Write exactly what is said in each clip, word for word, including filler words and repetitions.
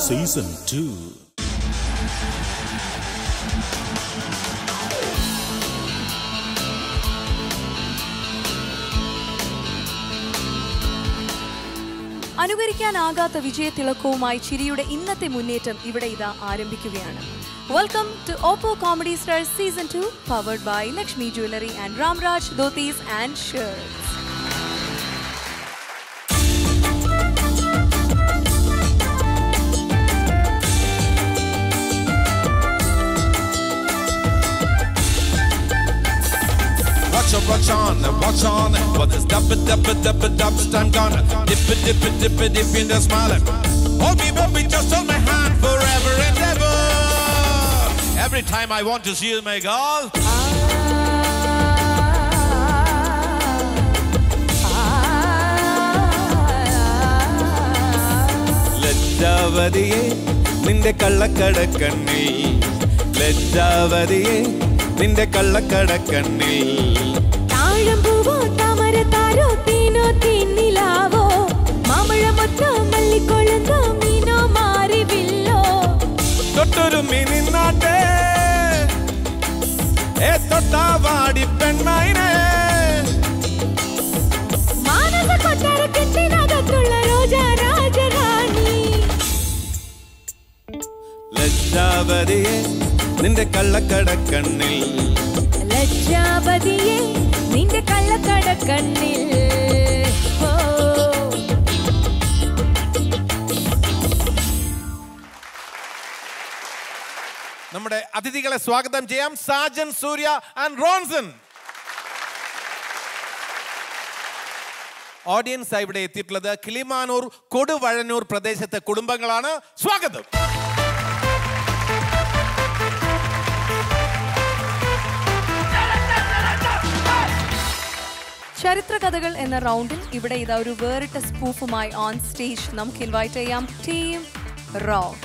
Season two. അനുകരിക്കാനാകാത്ത വിജയത്തിളക്കവുമായി ചിരിയുടെ ഇന്നത്തെ മുന്നേറ്റം ഇവിടെ ഇതാ ആരംഭിക്കുകയാണ്. Welcome to Oppo comedy stars season two, powered by Lakshmi jewellery and Ramraj dhotis and shirts. Watch up, watch on, watch on. What is dub it, dub it, dub it, dub it, I'm gonna dip it, dip it, dip it, dip in the smile. Hold me, baby, just hold my hand forever and ever. Every time I want to see you, my girl. ലജ്ജാവതിയെ നിന്റെ കള്ളക്കടക്കണ്ണിൽ, ലജ്ജാവതിയെ നിന്റെ കള്ളക്കടക്കണ്ണിൽ. താഴമ്പൂവോ താമരത്താരോ തീനോ തീന്നിലാവോ മാമഴമൊത്തോ മല്ലിക്കൊഴുന്തോ മീനോ മാറിവില്ലോ തൊട്ടൊരു മീനിന്നാട്ടെ ഏ തൊട്ടാവാടി പെൺമൈനെ. മാനസ കൊട്ടാരക്കെട്ടിനകത്തുള്ള രോജാ രാജറാണി. ലജ്ജാവതിയെ നിന്റെ കള്ളക്കടക്കണ്ണിൽ, ലജ്ജാവതിയെ നിന്റെ കള്ളക്കടക്കണ്ണിൽ. നമ്മുടെ അതിഥികളെ സ്വാഗതം ചെയ്യാം. Sajan, Surya and Ronson. Audience ഇവിടെ എത്തിയിട്ടുള്ളത് കിളിമാനൂർ കൊടുവഴനൂർ പ്രദേശത്തെ കുടുംബങ്ങളാണ്. സ്വാഗതം. ചരിത്ര കഥകൾ എന്ന റൗണ്ടിൽ ഇവിടെ ഇതാ ഒരു വേറിട്ട സ്പൂഫുമായി ഓൺ സ്റ്റേജ് നമുക്ക് ഇൻവൈറ്റ് ചെയ്യാം ടീം റോക്ക്.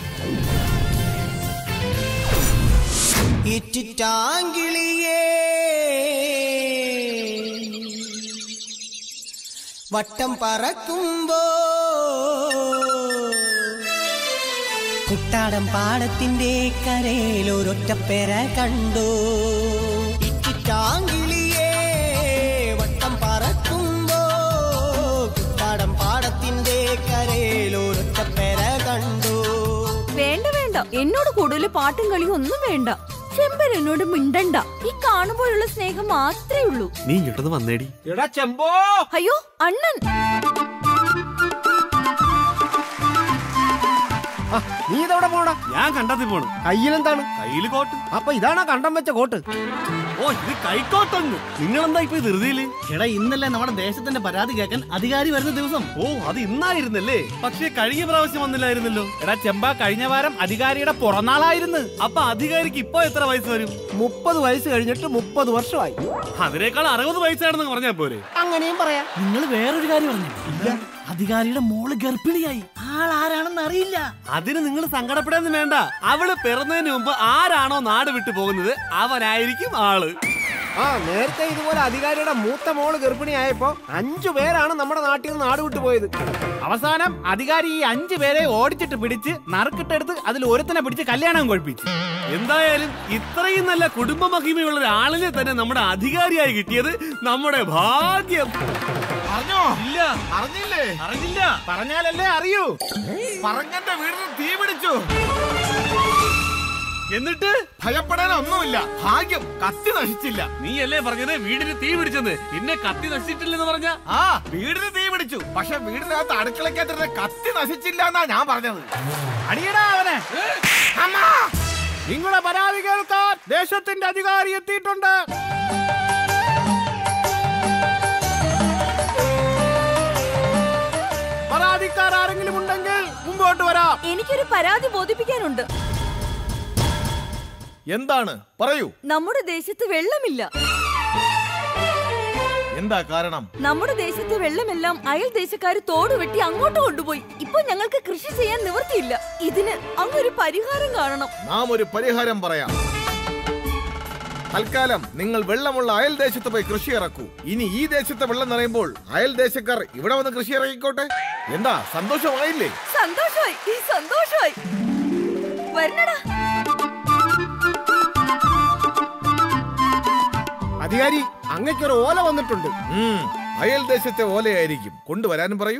ഇറ്റിറ്റാങ്കിളിയേ വട്ടം പറക്കുമ്പോ കുട്ടാടം പാടത്തിന്റെ കരയിലൊരൊറ്റപ്പെര കണ്ടു. ഇറ്റിറ്റാങ്കിളിയേ വട്ടം പറക്കുമ്പോ കുട്ടാടം പാടത്തിന്റെ കരയിലൊരൊറ്റപ്പെര കണ്ടു. വേണ്ട വേണ്ട, എന്നോട് കൂടുതൽ പാട്ടും കളിയും ഒന്നും വേണ്ട. ചെമ്പൻ എന്നോട് മിണ്ടണ്ട. ഈ കാണുമ്പോഴുള്ള സ്നേഹം മാത്രമേ ഉള്ളൂ. നീ ഇങ്ങോട്ടൊന്ന് വന്നേടി. എടാ ചെമ്പോ. അയ്യോ അണ്ണൻ, നീ ഇതെവിടെ പോണ? ഞാൻ കണ്ടത്തി പോണു. കയ്യിലെന്താണ്? കയ്യില് കോട്ട്. അപ്പൊ ഇതാണോ കണ്ടം വെച്ച കോട്ട്? ഓ ഇത് കൈക്കോട്ടൊന്ന്. നിങ്ങളെന്താ ഇപ്പൊ ധൃതിയില്? എടാ ഇന്നല്ലേ നമ്മുടെ ദേശത്തിന്റെ പരാതി കേൾക്കാൻ അധികാരി വരുന്ന ദിവസം. ഓ അത് ഇന്നായിരുന്നല്ലേ? പക്ഷെ കഴിഞ്ഞ പ്രാവശ്യം വന്നില്ലായിരുന്നല്ലോ. എടാ ചെമ്പ, കഴിഞ്ഞ വാരം അധികാരിയുടെ പുറന്നാളായിരുന്നു. അപ്പൊ അധികാരിക്ക് ഇപ്പൊ എത്ര വയസ്സ് വരും? മുപ്പത് വയസ്സ് കഴിഞ്ഞിട്ട് മുപ്പത് വർഷമായി. അതിനേക്കാൾ അറുപത് വയസ്സാണെന്ന് പറഞ്ഞാ പോരെ? അങ്ങനെയും പറയാം. നിങ്ങൾ വേറൊരു കാര്യം പറഞ്ഞു. അധികാരിയുടെ മോള് ഗർഭിണിയായി. ആളാരാണെന്ന് അറിയില്ല. അതിന് നിങ്ങൾ സങ്കടപ്പെടാന്ന് വേണ്ട. അവള് പിറന്നതിന് മുമ്പ് ആരാണോ നാട് വിട്ടു പോകുന്നത് അവനായിരിക്കും ആള്. ആ നേരത്തെ ഇതുപോലെ അധികാരിയുടെ മൂത്ത മോള് ഗർഭിണിയായപ്പോ അഞ്ചു പേരാണ് നമ്മുടെ നാട്ടിൽ നിന്ന് നാട് വിട്ടു പോയത്. അവസാനം അധികാരി ഈ അഞ്ചു പേരെ ഓടിച്ചിട്ട് പിടിച്ച് നറുക്കിട്ടെടുത്ത് അതിൽ ഒരുത്തനെ പിടിച്ച് കല്യാണം കഴിപ്പിച്ചു. എന്തായാലും ഇത്രയും നല്ല കുടുംബ മഹിമയുള്ള ഒരാളിനെ തന്നെ നമ്മുടെ അധികാരിയായി കിട്ടിയത് നമ്മുടെ ഭാഗ്യം. പറഞ്ഞോ? ഇല്ല. അറിഞ്ഞില്ലേ? അറിഞ്ഞില്ല. പറഞ്ഞാലല്ലേ അറിയൂ. പറഞ്ഞെന്റെ വീടിന് തീ പിടിച്ചു. എന്നിട്ട് ഭയപ്പെടാനൊന്നുമില്ല. ഭാഗ്യം, കത്തി നശിച്ചില്ല. നീയല്ലേ പറഞ്ഞത് വീടിന് തീ പിടിച്ചെന്ന്? പിന്നെ കത്തി നശിച്ചിട്ടില്ലെന്ന് പറഞ്ഞ? ആ വീടിന് തീ പിടിച്ചു, പക്ഷെ വീടിനകത്ത് അടുക്കളക്കകത്തിരുന്ന കത്തി നശിച്ചില്ല എന്നാ ഞാൻ പറഞ്ഞത്. അടിയടാ അവനെ. നിങ്ങളുടെ പരാതി കേൾക്കാൻ ദേശത്തിന്റെ അധികാരി എത്തിയിട്ടുണ്ട്. പരാതിക്കാർ ആരെങ്കിലും ഉണ്ടെങ്കിൽ മുമ്പോട്ട് വരാം. എനിക്കൊരു പരാതി ബോധിപ്പിക്കാനുണ്ട്. എന്താണ്? പറയൂ. നമ്മുടെ ദേശത്ത് വെള്ളമില്ല. എന്താ കാരണം? നമ്മുടെ ദേശത്തെ വെള്ളമെല്ലാം അയൽ ദേശക്കാര് തോട് വെട്ടി അങ്ങോട്ട് കൊണ്ടുപോയി. ഇപ്പൊ ഞങ്ങൾക്ക് കൃഷി ചെയ്യാൻ നിവൃത്തിയില്ല. ഇതിന് അങ്ങൊരു പരിഹാരം കാണണം. നാം ഒരു പരിഹാരം പറയാം. തൽക്കാലം നിങ്ങൾ വെള്ളമുള്ള അയൽ ദേശത്ത് പോയി കൃഷി ഇറക്കൂ. ഇനി ഈ ദേശത്തെ വെള്ളം നിറയുമ്പോൾ അയൽ ദേശക്കാർ ഇവിടെ വന്ന് കൃഷി ഇറക്കിക്കോട്ടെ. എന്താ സന്തോഷമായില്ലേ? സന്തോഷമായി സന്തോഷമായി വരണടാ. അധികാരി, അങ്ങയ്ക്കൊരു ഓല വന്നിട്ടുണ്ട്. അയൽ ദേശത്തെ ഓലയായിരിക്കും, കൊണ്ടുവരാനും പറയൂ.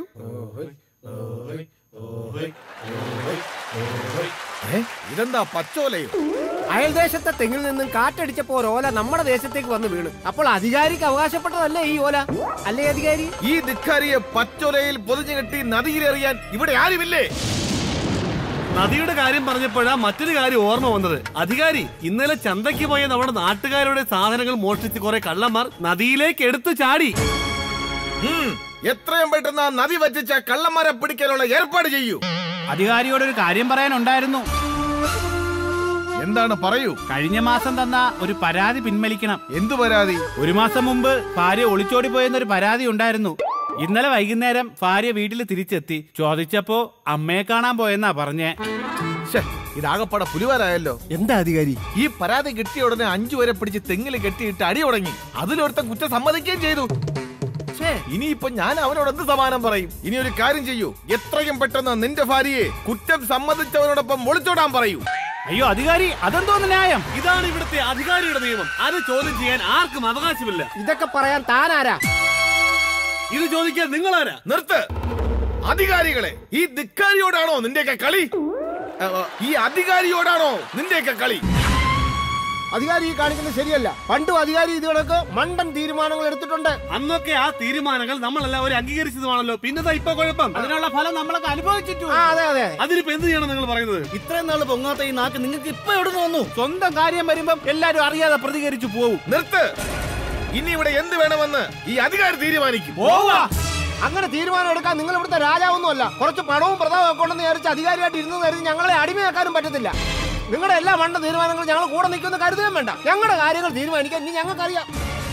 ഇതെന്താ പച്ചോലയോ? അയൽദേശത്തെ തെങ്ങിൽ നിന്നും കാറ്റടിച്ചപ്പോ ഒരു ഓല നമ്മുടെ ദേശത്തേക്ക് വന്ന് വീണു. അപ്പോൾ അധികാരിക്ക് അവകാശപ്പെട്ടതല്ലേ ഈ ഓല? അല്ലേ അധികാരി? ഈ ധിക്കാരിയെ പച്ചോലയിൽ പൊതിഞ്ഞു കെട്ടി നദിയിലെറിയാൻ ഇവിടെ ആരുമില്ലേ? നദിയുടെ കാര്യം പറഞ്ഞപ്പോഴാ മറ്റൊരു കാര്യം ഓർമ്മ വന്നത്. അധികാരി, ഇന്നലെ ചന്തയ്ക്ക് പോയ നമ്മുടെ നാട്ടുകാരുടെ സാധനങ്ങൾ മോഷ്ടിച്ച് കുറെ കള്ളന്മാർ നദിയിലേക്ക് എടുത്തു ചാടി. എത്രയും പെട്ടെന്ന് ആ നദി വറ്റിച്ച കള്ളന്മാരെ പിടിക്കാനുള്ള ഏർപ്പാട് ചെയ്യൂ. അധികാരിയോട് ഒരു കാര്യം പറയാനുണ്ടായിരുന്നു. എന്താണ്, പറയൂ. കഴിഞ്ഞ മാസം തന്ന ഒരു പരാതി പിൻവലിക്കണം. എന്തു പരാതി? ഒരു മാസം മുമ്പ് ഭാര്യ ഒളിച്ചോടി പോയെന്നൊരു പരാതി ഉണ്ടായിരുന്നു. ഇന്നലെ വൈകുന്നേരം ഭാര്യ വീട്ടിൽ തിരിച്ചെത്തി. ചോദിച്ചപ്പോ അമ്മയെ കാണാൻ പോയെന്നാ പറഞ്ഞേ. ഇതാകപ്പാടെ പുലിവാരായല്ലോ. എന്താ അധികാരി? ഈ പരാതി കിട്ടിയ ഉടനെ അഞ്ചു വരെ പിടിച്ച് തെങ്ങിൽ കെട്ടിയിട്ട് അടി തുടങ്ങി. അതിലൊരുത്തൻ കുറ്റം സമ്മതിക്കുകയും ചെയ്തു. ഇനിയിപ്പോ ഞാൻ അവനോട് എന്ത് സമാനം പറയും? ഇനി ഒരു കാര്യം ചെയ്യൂ, എത്രയും പെട്ടെന്ന് നിന്റെ ഭാര്യയെ കുറ്റം സമ്മതിച്ചവനോടൊപ്പം ഒളിച്ചോടാൻ പറയൂ. അയ്യോ അധികാരി, അതെന്തോന്ന് ന്യായം? ഇതാണ് ഇവിടുത്തെ അധികാരിയുടെ നിയമം. അത് ചോദ്യം ചെയ്യാൻ ആർക്കും അവകാശമില്ല. ഇതൊക്കെ പറയാൻ താനാരാ? ഇത് ചോദിക്കാൻ നിങ്ങളാരാ? നിർത്ത്. അധികാരികളെ, ഈ ധിക്കാരിയോടാണോ നിന്റെയൊക്കെ കളി? ഈ അധികാരിയോടാണോ നിന്റെയൊക്കെ കളി? അധികാരി ഈ കാണിക്കുന്നത് ശരിയല്ല. പണ്ടും അധികാരി ഇത് കണക്ക് മണ്ടൻ തീരുമാനങ്ങൾ എടുത്തിട്ടുണ്ട്. അന്നൊക്കെ ആ തീരുമാനങ്ങൾ നമ്മളെല്ലാവരും അംഗീകരിച്ചതുമാണല്ലോ. പിന്നെന്താ ഇപ്പൊ കുഴപ്പം? അതിനുള്ള ഫലം നമ്മളൊക്കെ അനുഭവിച്ചിട്ടു. അതെ അതെ. അതിനിപ്പോ എന്ത് ചെയ്യണം നിങ്ങൾ പറയുന്നത്? ഇത്രയും നാള് പൊങ്ങാത്ത ഈ നാക്ക് നിങ്ങൾക്ക് ഇപ്പൊ എവിടെ തോന്നു? സ്വന്തം കാര്യം വരുമ്പം എല്ലാരും അറിയാതെ പ്രതികരിച്ചു പോവും. നിർത്ത്. ഇനി ഇവിടെ എന്ത് വേണമെന്ന് ഈ അധികാരി തീരുമാനിക്കും. അങ്ങനെ തീരുമാനം എടുക്കാൻ നിങ്ങൾ ഇവിടുത്തെ രാജാവൊന്നും അല്ല. കുറച്ച് പണവും പ്രതാപവും ഒക്കെ ഉണ്ടെന്ന് വിചാരിച്ച് അധികാരിയായിട്ട് ഇരുന്ന് കരുതി ഞങ്ങളെ അടിമയാക്കാനും പറ്റത്തില്ല. നിങ്ങളുടെ എല്ലാ മണ്ട തീരുമാനങ്ങളും ഞങ്ങൾ കൂടെ നിൽക്കുന്ന കരുതുകയും വേണ്ട. ഞങ്ങളുടെ കാര്യങ്ങൾ തീരുമാനിക്കാൻ ഇനി ഞങ്ങൾക്കറിയാം.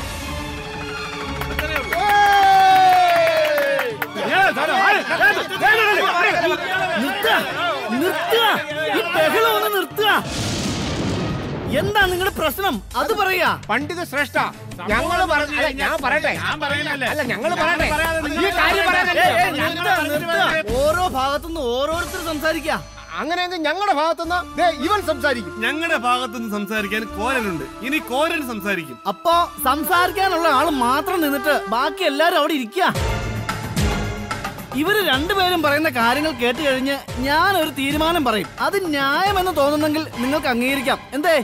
എന്താ നിങ്ങളുടെ പ്രശ്നം? അത് പറയാ. പണ്ഡിത ശ്രേഷ്ഠ, ഞങ്ങള് പറഞ്ഞ ഞാൻ പറയട്ടെ. അല്ല ഞങ്ങള് പറയട്ടെ. ഈ കാര്യം പറയാനല്ലേ. ഓരോ ഭാഗത്തുനിന്ന് ഓരോരുത്തർ സംസാരിക്കാ. അങ്ങനെയെങ്കിൽ ഞങ്ങളുടെ ഭാഗത്തുനിന്ന് ഇവൻ സംസാരിക്കും. ഞങ്ങളുടെ ഭാഗത്തുനിന്ന് സംസാരിക്കാൻ കോരനുണ്ട്. ഇനി കോരൻ സംസാരിക്കും. അപ്പൊ സംസാരിക്കാനുള്ള ആള് മാത്രം നിന്നിട്ട് ബാക്കി എല്ലാരും അവിടെ ഇരിക്കുക. ഇവര് രണ്ടുപേരും പറയുന്ന കാര്യങ്ങൾ കേട്ട് കഴിഞ്ഞ് ഞാൻ ഒരു തീരുമാനം പറയും. അത് ന്യായമെന്ന് തോന്നുന്നെങ്കിൽ നിങ്ങൾക്ക് അംഗീകരിക്കാം. എന്തേ?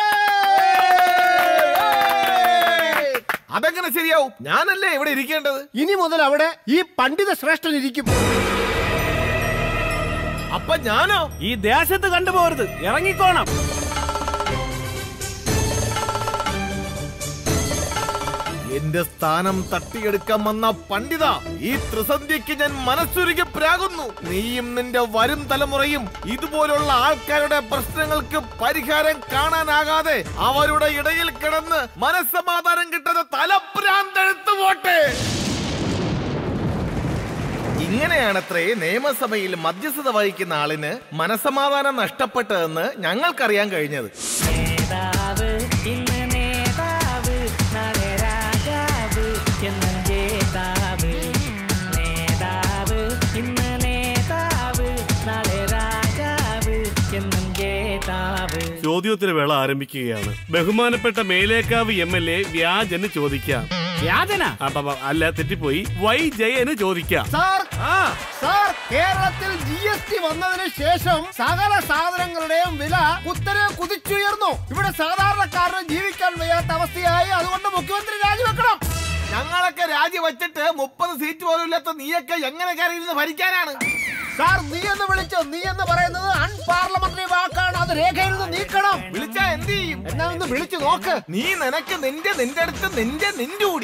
അതെങ്ങനെ ശരിയാവും? ഞാനല്ലേ ഇവിടെ ഇരിക്കേണ്ടത്. ഇനി മുതൽ അവിടെ ഈ പണ്ഡിത ശ്രേഷ്ഠൻ ഇരിക്കും. അപ്പൊ ഞാനോ? ഈ ദേശത്ത് കണ്ടുപോകരുത്, ഇറങ്ങിക്കോണം. എന്റെ സ്ഥാനം തട്ടിയെടുക്കാൻ വന്ന പണ്ഡിത, ഈ ത്രിസന്ധിക്ക് ഞാൻ മനസ്സുരുകി പ്രാകുന്നു. നീയും നിന്റെ വരും തലമുറയും ഇതുപോലുള്ള ആൾക്കാരുടെ പ്രശ്നങ്ങൾക്ക് പരിഹാരം കാണാനാകാതെ അവരുടെ ഇടയിൽ കിടന്ന് മനസ്സമാധാനം കിട്ടുന്ന തലപ്രാന്തെടുത്തു പോട്ടെ. ഇങ്ങനെയാണത്രേ നിയമസഭയിൽ മധ്യസ്ഥത വഹിക്കുന്ന ആളിന് മനസ്സമാധാനം നഷ്ടപ്പെട്ടതെന്ന് ഞങ്ങൾക്കറിയാൻ കഴിഞ്ഞത്. ചോദ്യോത്തര വേള ആരംഭിക്കുകയാണ്. ബഹുമാനപ്പെട്ട മേലേക്കാവ് എം എൽ എ വ്യാജന് ചോദിക്കാം. വ്യാജന? അല്ല, തെറ്റിപ്പോയി. വൈ ജയന് ചോദിക്കാം. സാർ, സാർ, കേരളത്തിൽ ജി എസ് ടി വന്നതിന് ശേഷം സകല സാധനങ്ങളുടെയും വില കുത്തനെ കുതിച്ചുയർന്നു. ഇവിടെ സാധാരണക്കാരന് ജീവിക്കാൻ വയ്യാത്ത അവസ്ഥയായി. അതുകൊണ്ട് മുഖ്യമന്ത്രി രാജിവെക്കണം. ഞങ്ങളൊക്കെ രാജിവെച്ചിട്ട് മുപ്പത് സീറ്റ് പോലും ഇല്ലാത്ത നീയൊക്കെ എങ്ങനെ കയറിയിരുന്ന് ഭരിക്കാനാണ്? സാർ, നീ എന്ന് വിളിച്ചോ? നീ എന്ന് പറയുന്നത് അൺപാർലമെന്ററി വാക്കാണ്. അത് രേഖയിൽ നിന്ന് നീക്കണം. വിളിച്ചാ എന്ത് ചെയ്യും? എന്നാ ഒന്ന് വിളിച്ചു നോക്ക്. നീ നിനക്ക് നിന്റെ നിന്റെ അടുത്ത് നിന്റെ നിന്റെ കൂടി.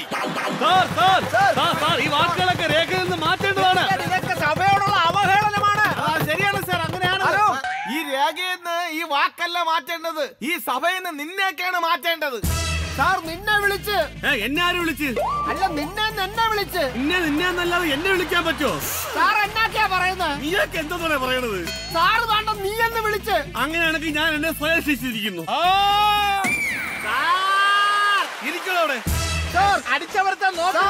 ഈ വാക്കുകളൊക്കെ രേഖയിൽ നിന്ന് മാറ്റേണ്ടതാണ്. ഇതൊക്കെ സഭയോടുള്ള അവഹേളനമാണ്. ശരിയാണ് സാർ, അങ്ങനെയാണ്. ഈ രേഖയെന്ന് ഈ വാക്കല്ല മാറ്റേണ്ടത്, ഈ സഭയിൽ നിന്ന് നിന്നെയൊക്കെയാണ് മാറ്റേണ്ടത്. സാർ, നിന്നെ വിളിച്ച്. എന്നെ ആര് വിളിച്ച്? അല്ല, നിന്നെ എന്നെ വിളിച്ച്. നിന്നെ നിന്നെന്നല്ലാതെ എന്നെ വിളിക്കാൻ പറ്റോ? സാർ എന്നാക്കിയാ പറയുന്നത്? നീയൊക്കെ എന്തോന്നാണ് പറയണത്? സാർ വേണ്ട, നീ എന്ന് വിളിച്ച്. അങ്ങനെയാണെങ്കിൽ ഞാൻ എന്നെ സ്വയം ശിക്ഷിച്ചിരിക്കുന്നു. സാർ ഇരിക്കണോ അവിടെ? അടിച്ചവരത്തെ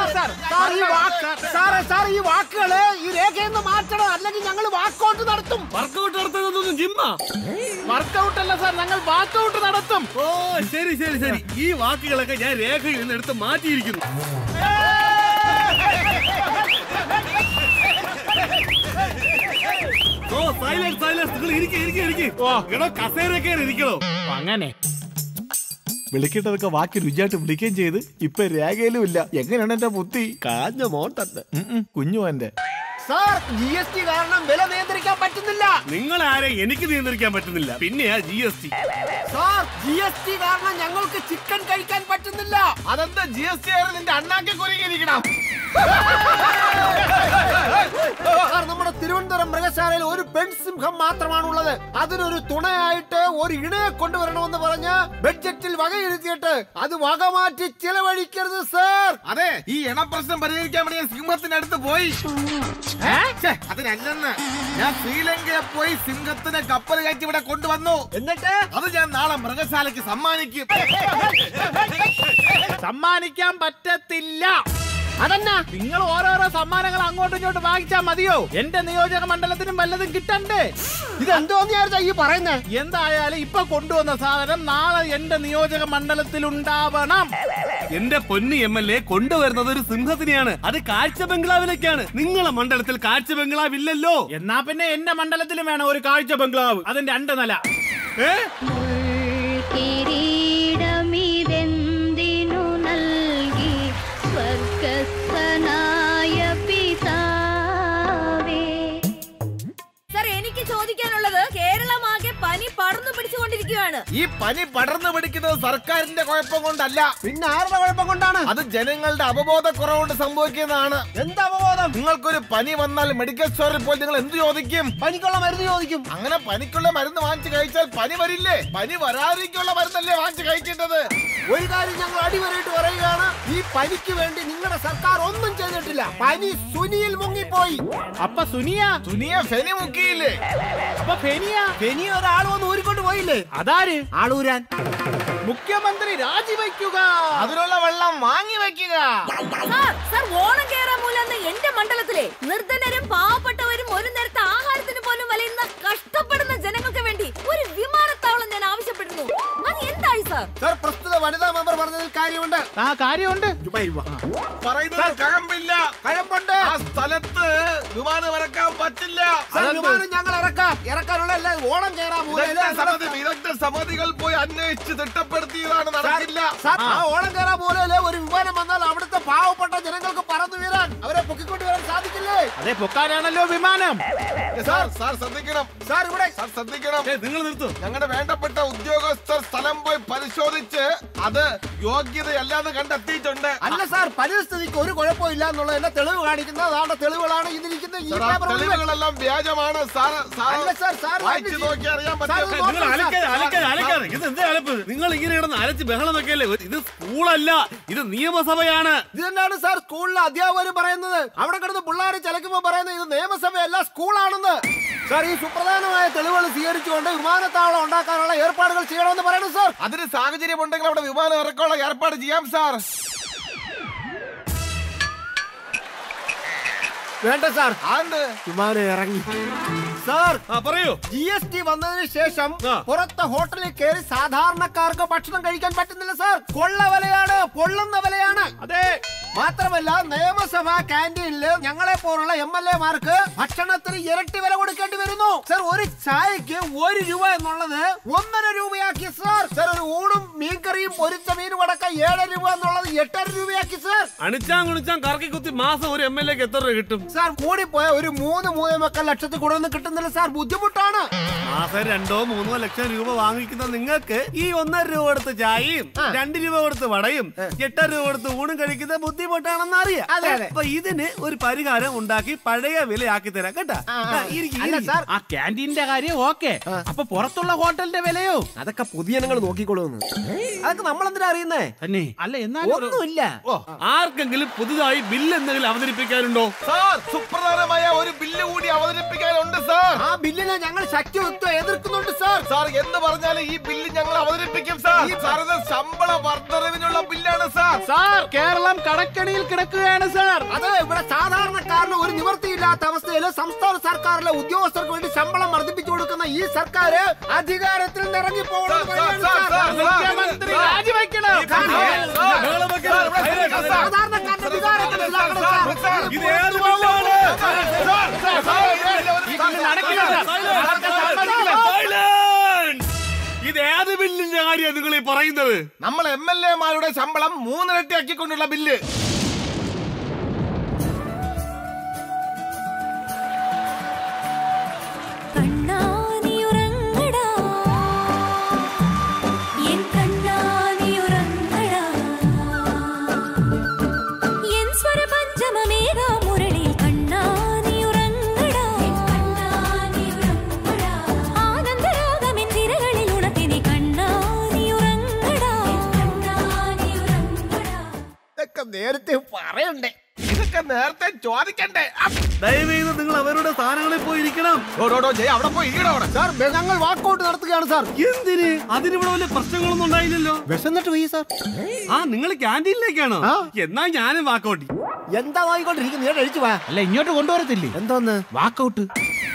സാറേ സാർ ഈ വാക്കുകള് ഈ രേഖയെന്ന് മാറ്റണം, അല്ലെങ്കിൽ ഞങ്ങൾ വാക്കൗട്ട് നടത്തും. വർക്കൗട്ട് നടത്തുന്നതൊന്നും ജിമ്മാ? വർക്കൗട്ട് അല്ല സാർ, ഞങ്ങൾ വാക്കൗട്ട് നടത്തും. ഓ ശരി ശരി ശരി. ഈ വാക്കുകളൊക്കെ ഞാൻ രേഖയിൽ നിന്ന് എടുത്ത് മാറ്റിയിരിക്കുന്നു. ഓ സൈലൻസ് സൈലൻസ്. നിങ്ങൾ ഇരിക്കുക ഇരിക്കുക ഇരിക്കുക. കസേരയൊക്കെ ഇരിക്കണോ? അങ്ങനെ വിളിക്കേണ്ടതൊക്കെ വാക്കി രുചിയായിട്ട് വിളിക്കുകയും ചെയ്ത് ഇപ്പൊ രേഖയിലും ഇല്ല. എങ്ങനെയാണ് എന്റെ ബുദ്ധി? കാഞ്ഞ മോൻ തന്നെ. കുഞ്ഞു എന്റെ സാർ ജി എസ് ടി കാരണം വില നിയന്ത്രിക്കാൻ പറ്റുന്നില്ല. നിങ്ങൾ ആരെ എനിക്ക് നിയന്ത്രിക്കാൻ പറ്റുന്നില്ല, പിന്നെയാ G S T. Sir G S T കാരണം ഞങ്ങൾക്ക് ചിക്കൻ കഴിക്കാൻ പറ്റുന്നില്ല. അതെന്താ ജി എസ് ടി ആയിരുന്നു നിന്റെ അണ്ണാക്കി കുരുങ്ങിയിരിക്കണം. സാർ നമ്മുടെ തിരുവനന്തപുരം മൃഗശാലയിൽ ഒരു പെൺസിംഹം മാത്രമാണുള്ളത്. അതിനൊരു തുണയായിട്ട് ഒരു ഇണയെ കൊണ്ടുവരണമെന്ന് പറഞ്ഞ് ബഡ്ജറ്റിൽ വകയിരുത്തിയിട്ട് അത് വകമാറ്റി ചിലവഴിക്കരുത് സാർ. അതെ, ഈ ഇണ പ്രശ്നം പരിഹരിക്കാൻ വേണ്ടി സിംഹത്തിന്റെ അടുത്ത് പോയി. അതിനല്ലെന്ന് ഞാൻ ശ്രീലങ്കയിൽ പോയി സിംഹത്തിനെ കപ്പൽ കയറ്റി ഇവിടെ കൊണ്ടുവന്നു. എന്നിട്ട് അത് ഞാൻ നാളെ മൃഗശാലയ്ക്ക് സമ്മാനിക്കും. സമ്മാനിക്കാൻ പറ്റത്തില്ല. അതെന്നാ നിങ്ങൾ ഓരോരോ സമ്മാനങ്ങൾ അങ്ങോട്ടും ഇങ്ങോട്ടും വാങ്ങിച്ചാൽ മതിയോ? എന്റെ നിയോജക മണ്ഡലത്തിനും വല്ലതും കിട്ടണ്ടേ? ഇതെന്തോന്ന് വിചാരിച്ചാ ഈ പറയുന്നേ? എന്തായാലും ഇപ്പൊ കൊണ്ടുവന്ന സാധനം നാളെ എന്റെ നിയോജക മണ്ഡലത്തിൽ ഉണ്ടാവണം. എന്റെ പൊന്നി എം എൽ എ കൊണ്ടുവരുന്നത് ഒരു സിംഹത്തിനെയാണ്. അത് കാഴ്ച ബംഗ്ലാവിലേക്കാണ്. നിങ്ങളെ മണ്ഡലത്തിൽ കാഴ്ച ബംഗ്ലാവ് ഇല്ലല്ലോ. എന്നാ പിന്നെ എന്റെ മണ്ഡലത്തിലും വേണം ഒരു കാഴ്ച ബംഗ്ലാവ്. അതിന്റെ രണ്ട് നില. ഏ സാർ എനിക്ക് ചോദിക്കാനുള്ളത്, കേരളമാകെ പനി പടർന്നു പിടിച്ചുകൊണ്ടിരിക്കുകയാണ്. ഈ പനി പടർന്നു പിടിക്കുന്നത് സർക്കാരിന്റെ കുഴപ്പം കൊണ്ടല്ല, പിന്നെ ആരുടെ കുഴപ്പം കൊണ്ടാണ്? അത് ജനങ്ങളുടെ അവബോധക്കുറവുകൊണ്ട് സംഭവിക്കുന്നതാണ്. എന്താ അവബോധം? നിങ്ങൾക്കൊരു പനി വന്നാൽ മെഡിക്കൽ സ്റ്റോറിൽ പോയി നിങ്ങൾ എന്ത് ചോദിക്കും? പനിക്കുള്ള മരുന്ന് ചോദിക്കും. അങ്ങനെ പനിക്കുള്ള മരുന്ന് വാങ്ങിച്ചു കഴിച്ചാൽ പനി വരില്ലേ? പനി വരാതിരിക്കുള്ള മരുന്നല്ലേ വാങ്ങിച്ചു കഴിക്കേണ്ടത്? ഒരു കാര്യം ഞങ്ങൾ അടിവരായിട്ട് പറയുകയാണ്, ഈ പനിക്ക് വേണ്ടി നിങ്ങളുടെ സർക്കാർ ഒന്നും ചെയ്തിട്ടില്ല. പനി സുനിയിൽ മുങ്ങിപ്പോയി. അപ്പൊ സുനിയ സുനിയ ഫെനി മുക്കിയില്ലേ? അപ്പൊ ഫെനിയ ഫെനി ഒരാൾ വന്ന് ഊരിക്കൊണ്ട് പോയില്ലേ? അതാര്? ആളൂരാൻ. മുഖ്യമന്ത്രി രാജിവെക്കുക. അതിനുള്ള വെള്ളം വാങ്ങി വെക്കുക. സാർ സാർ ഓണം കേറാൻ മൂലന്ന് എന്റെ മണ്ഡലത്തിലെ നിർധനരും പാവപ്പെട്ടവരും ഒരു നേരത്തെ ആഹാരത്തിന് പോലും വലയുന്ന കഷ്ടപ്പെടുന്ന ജനങ്ങൾക്ക് വേണ്ടി ഒരു വിമാനത്താവളം ഞാൻ ആവശ്യപ്പെടുന്നു. അത് എന്തായി സാർ? സാർ പ്രസ്തുത വനിതാ മെമ്പർ പറഞ്ഞതിൽ കാര്യമുണ്ട്. ആ കാര്യമുണ്ട്. പറയുന്നത് കഴമ്പില്ല, കഴമ്പുണ്ട്. ആ സ്ഥലത്ത് വിമാനം ഇറക്കാൻ പറ്റില്ല. വിമാനം ഞങ്ങൾ ഇറക്കാം. ഇറക്കാനുള്ള എല്ലാം ഓണം കേറാൻ വിദഗ്ധ സമിതികൾ പോയി അന്വേഷിച്ച് തിട്ടപ്പെടുത്തിയതാണ്, നടക്കില്ല. ആ ഓണം കേറാൻ പോലെ ഒരു വിമാനം വന്നാൽ അവിടുത്തെ പാവപ്പെട്ട ജനങ്ങൾക്ക് പറന്നു വീരാൻ അവരെ പൊക്കിക്കൊണ്ട് വരാൻ സാധിക്കില്ലേ? അതെ, പൊക്കാനാണല്ലോ വിമാനം. സാർ സാർ ശ്രദ്ധിക്കണം. സാർ ഇവിടെ സാർ ശ്രദ്ധിക്കണം. നിങ്ങൾ നിർത്തും. ഞങ്ങളുടെ വേണ്ടപ്പെട്ട ഉദ്യോഗസ്ഥർ സ്ഥലം പോയി പരിശോധിച്ച് അത് യോഗ്യതയല്ലാതെ കണ്ടെത്തിയിട്ടുണ്ട്. അല്ല സാർ, പരിസ്ഥിതിക്ക് ഒരു കുഴപ്പമില്ല എന്നുള്ളതിന്റെ തെളിവ് കാണിക്കുന്ന അതാണ് തെളിവുകളാണ് ഇതിരിക്കുന്ന ഈ പേപ്പർ. തെളിവുകളെല്ലാം വ്യാജമാണ്. സാർ അല്ല സാർ, സാർ വായിച്ചു നോക്കി അറിയാൻ പറ്റും. നിങ്ങൾ ഇങ്ങനെ കിടന്ന് അരച്ച് ബഹളം വെക്കല്ലേ? ഇത് സ്കൂളല്ല, ഇത് നിയമസഭയാണ്. ഇത് തന്നെയാണ് സാർ സ്കൂളിലെ അധ്യാപകർ പറയുന്നത്. അവിടെ കിടന്ന് പിള്ളേർ ചിലക്കുമ്പോ പറയുന്നത് ഇത് നിയമസഭയല്ല സ്കൂളാണെന്ന്. സാർ ഈ സുപ്രധാനമായ തെളിവുകൾ സ്വീകരിച്ചുകൊണ്ട് വിമാനത്താവളം ഉണ്ടാക്കാനുള്ള ഏർപ്പാടുകൾ ചെയ്യണമെന്ന് പറയുന്നു സാർ. അതിന് സാഹചര്യം ഉണ്ടെങ്കിൽ അവിടെ വിമാനം ഇറക്കാനുള്ള ഏർപ്പാട് ചെയ്യാം സാർ. വേണ്ട സാർ, ആണ്ട് വിമാനം ഇറങ്ങി. സാർ പറയൂ. ജി എസ് ടി വന്നതിന് ശേഷം പുറത്തെ ഹോട്ടലിൽ കയറി സാധാരണക്കാർക്ക് ഭക്ഷണം കഴിക്കാൻ പറ്റുന്നില്ല സാർ. കൊള്ള വിലയാണ്, പൊള്ളുന്ന വിലയാണ്. അതെ, മാത്രമല്ല നിയമസഭാ ക്യാൻറ്റീനില് ഞങ്ങളെ പോലുള്ള എം എൽ എ മാർക്ക് ഭക്ഷണത്തിന് ഇരട്ടി വില കൊടുക്കേണ്ടി വരുന്നു സാർ. ഒരു ചായക്ക് ഒരു രൂപ എന്നുള്ളത് ഒന്നര രൂപയാക്കി സാർ. സാർ ഒരു ഊണും മീൻകറിയും പൊരിച്ച മീനും അടക്കം ഏഴര രൂപ എന്നുള്ളത് എട്ടര രൂപയാക്കി സാർ. അണിച്ചാൻ കുണിച്ചാൻ കറക്കി കുത്തി മാസം ഒരു എം എൽ എക്ക് എത്ര രൂപ കിട്ടും സാർ? കൂടിപ്പോയ ഒരു മൂന്ന് മൂന്നേ മുക്കാൽ ലക്ഷത്തിൽ കൂടുതൽ കിട്ടുന്നില്ല സാർ. ബുദ്ധിമുട്ടാണ്. മാസം രണ്ടോ മൂന്നോ ലക്ഷം രൂപ വാങ്ങിക്കുന്ന നിങ്ങൾക്ക് ഈ ഒന്നര രൂപ കൊടുത്ത് ചായയും രണ്ട് രൂപ കൊടുത്ത് വടയും എട്ടര രൂപ കൊടുത്ത് ഊണും കഴിക്കുന്ന ബുദ്ധി ബുദ്ധിമുട്ടാണെന്ന് അറിയാം. അതെ, അതെ. അപ്പൊ ഇതിന് ഒരു പരിഹാരം ഉണ്ടാക്കി പഴയ വിലയാക്കി തരാം കേട്ടാ. ആ, ആ. ഇരിക്ക്, അല്ല ഇരിക്ക്. സാർ, ആ ക്യാൻറ്റീന്റെ കാര്യം ഓക്കെ. അപ്പൊ പുറത്തുള്ള ഹോട്ടലിന്റെ വിലയോ? അതൊക്കെ പൊതുജനങ്ങൾ നോക്കിക്കോളൂന്ന്. അതൊക്കെ നമ്മളെന്തിനാ അറിയുന്നേ? തന്നെ അല്ല എന്നാലും ഒരു- ഒന്നുമില്ല. ഓ, ആർക്കെങ്കിലും പുതുതായി ബില്ല് എന്തെങ്കിലും അവതരിപ്പിക്കാനുണ്ടോ? സാർ, സുപ്രധാനമായ ഒരു ബില്ല് കൂടി അവതരിപ്പിക്കാനുണ്ട് സാർ. ആ ബില്ലിനെ ഞങ്ങൾ ശക്തിയുക്തം എതിർക്കുന്നുണ്ട് സാർ. സാർ, എന്ന് പറഞ്ഞാൽ ഈ ബില്ല് ഞങ്ങൾ അവതരിപ്പിക്കും സാർ. ഈ ഭാരത ശമ്പള വർധനവിനുള്ള ബില്ലാണ് സാർ. സാർ കേരളം കടക്കണിയിൽ കിടക്കുകയാണ് സാർ. അത് ഇവിടെ സാധാരണക്കാരന് ഒരു നിവൃത്തിയില്ലാത്ത അവസ്ഥയിൽ സംസ്ഥാന സർക്കാരിലെ ഉദ്യോഗസ്ഥർക്ക് വേണ്ടി ശമ്പളം വർദ്ധിപ്പിച്ചു കൊടുക്കുന്ന ഈ സർക്കാർ അധികാരത്തിൽ നിന്ന് ഇറങ്ങി പോകണം. മുഖ്യമന്ത്രി രാജിവെക്കണം. സാധാരണക്കാരന്റെ വികാരം മനസ്സിലാക്കണം സാർ. ഇത് ഏത് ബില്ലാണ്? ഇത് ഏത് ബില്ലിന്റെ കാര്യമാണ് നിങ്ങൾ ഈ പറയുന്നത്? നമ്മൾ എം എൽ എമാരുടെ ശമ്പളം മൂന്നിരട്ടി ആക്കിക്കൊണ്ടുള്ള ബില്ല്. നേരത്തെ പറയണ്ടേ, ഇതൊക്കെ നേരത്തെ ചോദിക്കണ്ടേ? ദയവേത് നിങ്ങൾ അവരുടെ സ്ഥാനങ്ങളിൽ പോയി ഇരിക്കണം. അവിടെ പോയി ഇരിക്കണം. അവിടെ സാർ, ഞങ്ങൾ വാക്കൗട്ട് നടത്തുകയാണ് സാർ. എന്തിന്? അതിനിവിടെ വല്ല പ്രശ്നങ്ങളൊന്നും ഉണ്ടായില്ലല്ലോ. വിശന്നിട്ട് പോയി സാർ. ആ, നിങ്ങൾ ക്യാൻറ്റീനിലേക്കാണോ? ആ. എന്നാ ഞാനും വാക്കൗട്ടി. എന്താ വാങ്ങിക്കൊണ്ടിരിക്കുന്നത്? നീ കഴിച്ചു വാ. അല്ല ഇങ്ങോട്ട് കൊണ്ടുവരത്തില്ലേ? എന്തോന്ന് വാക്കൗട്ട്?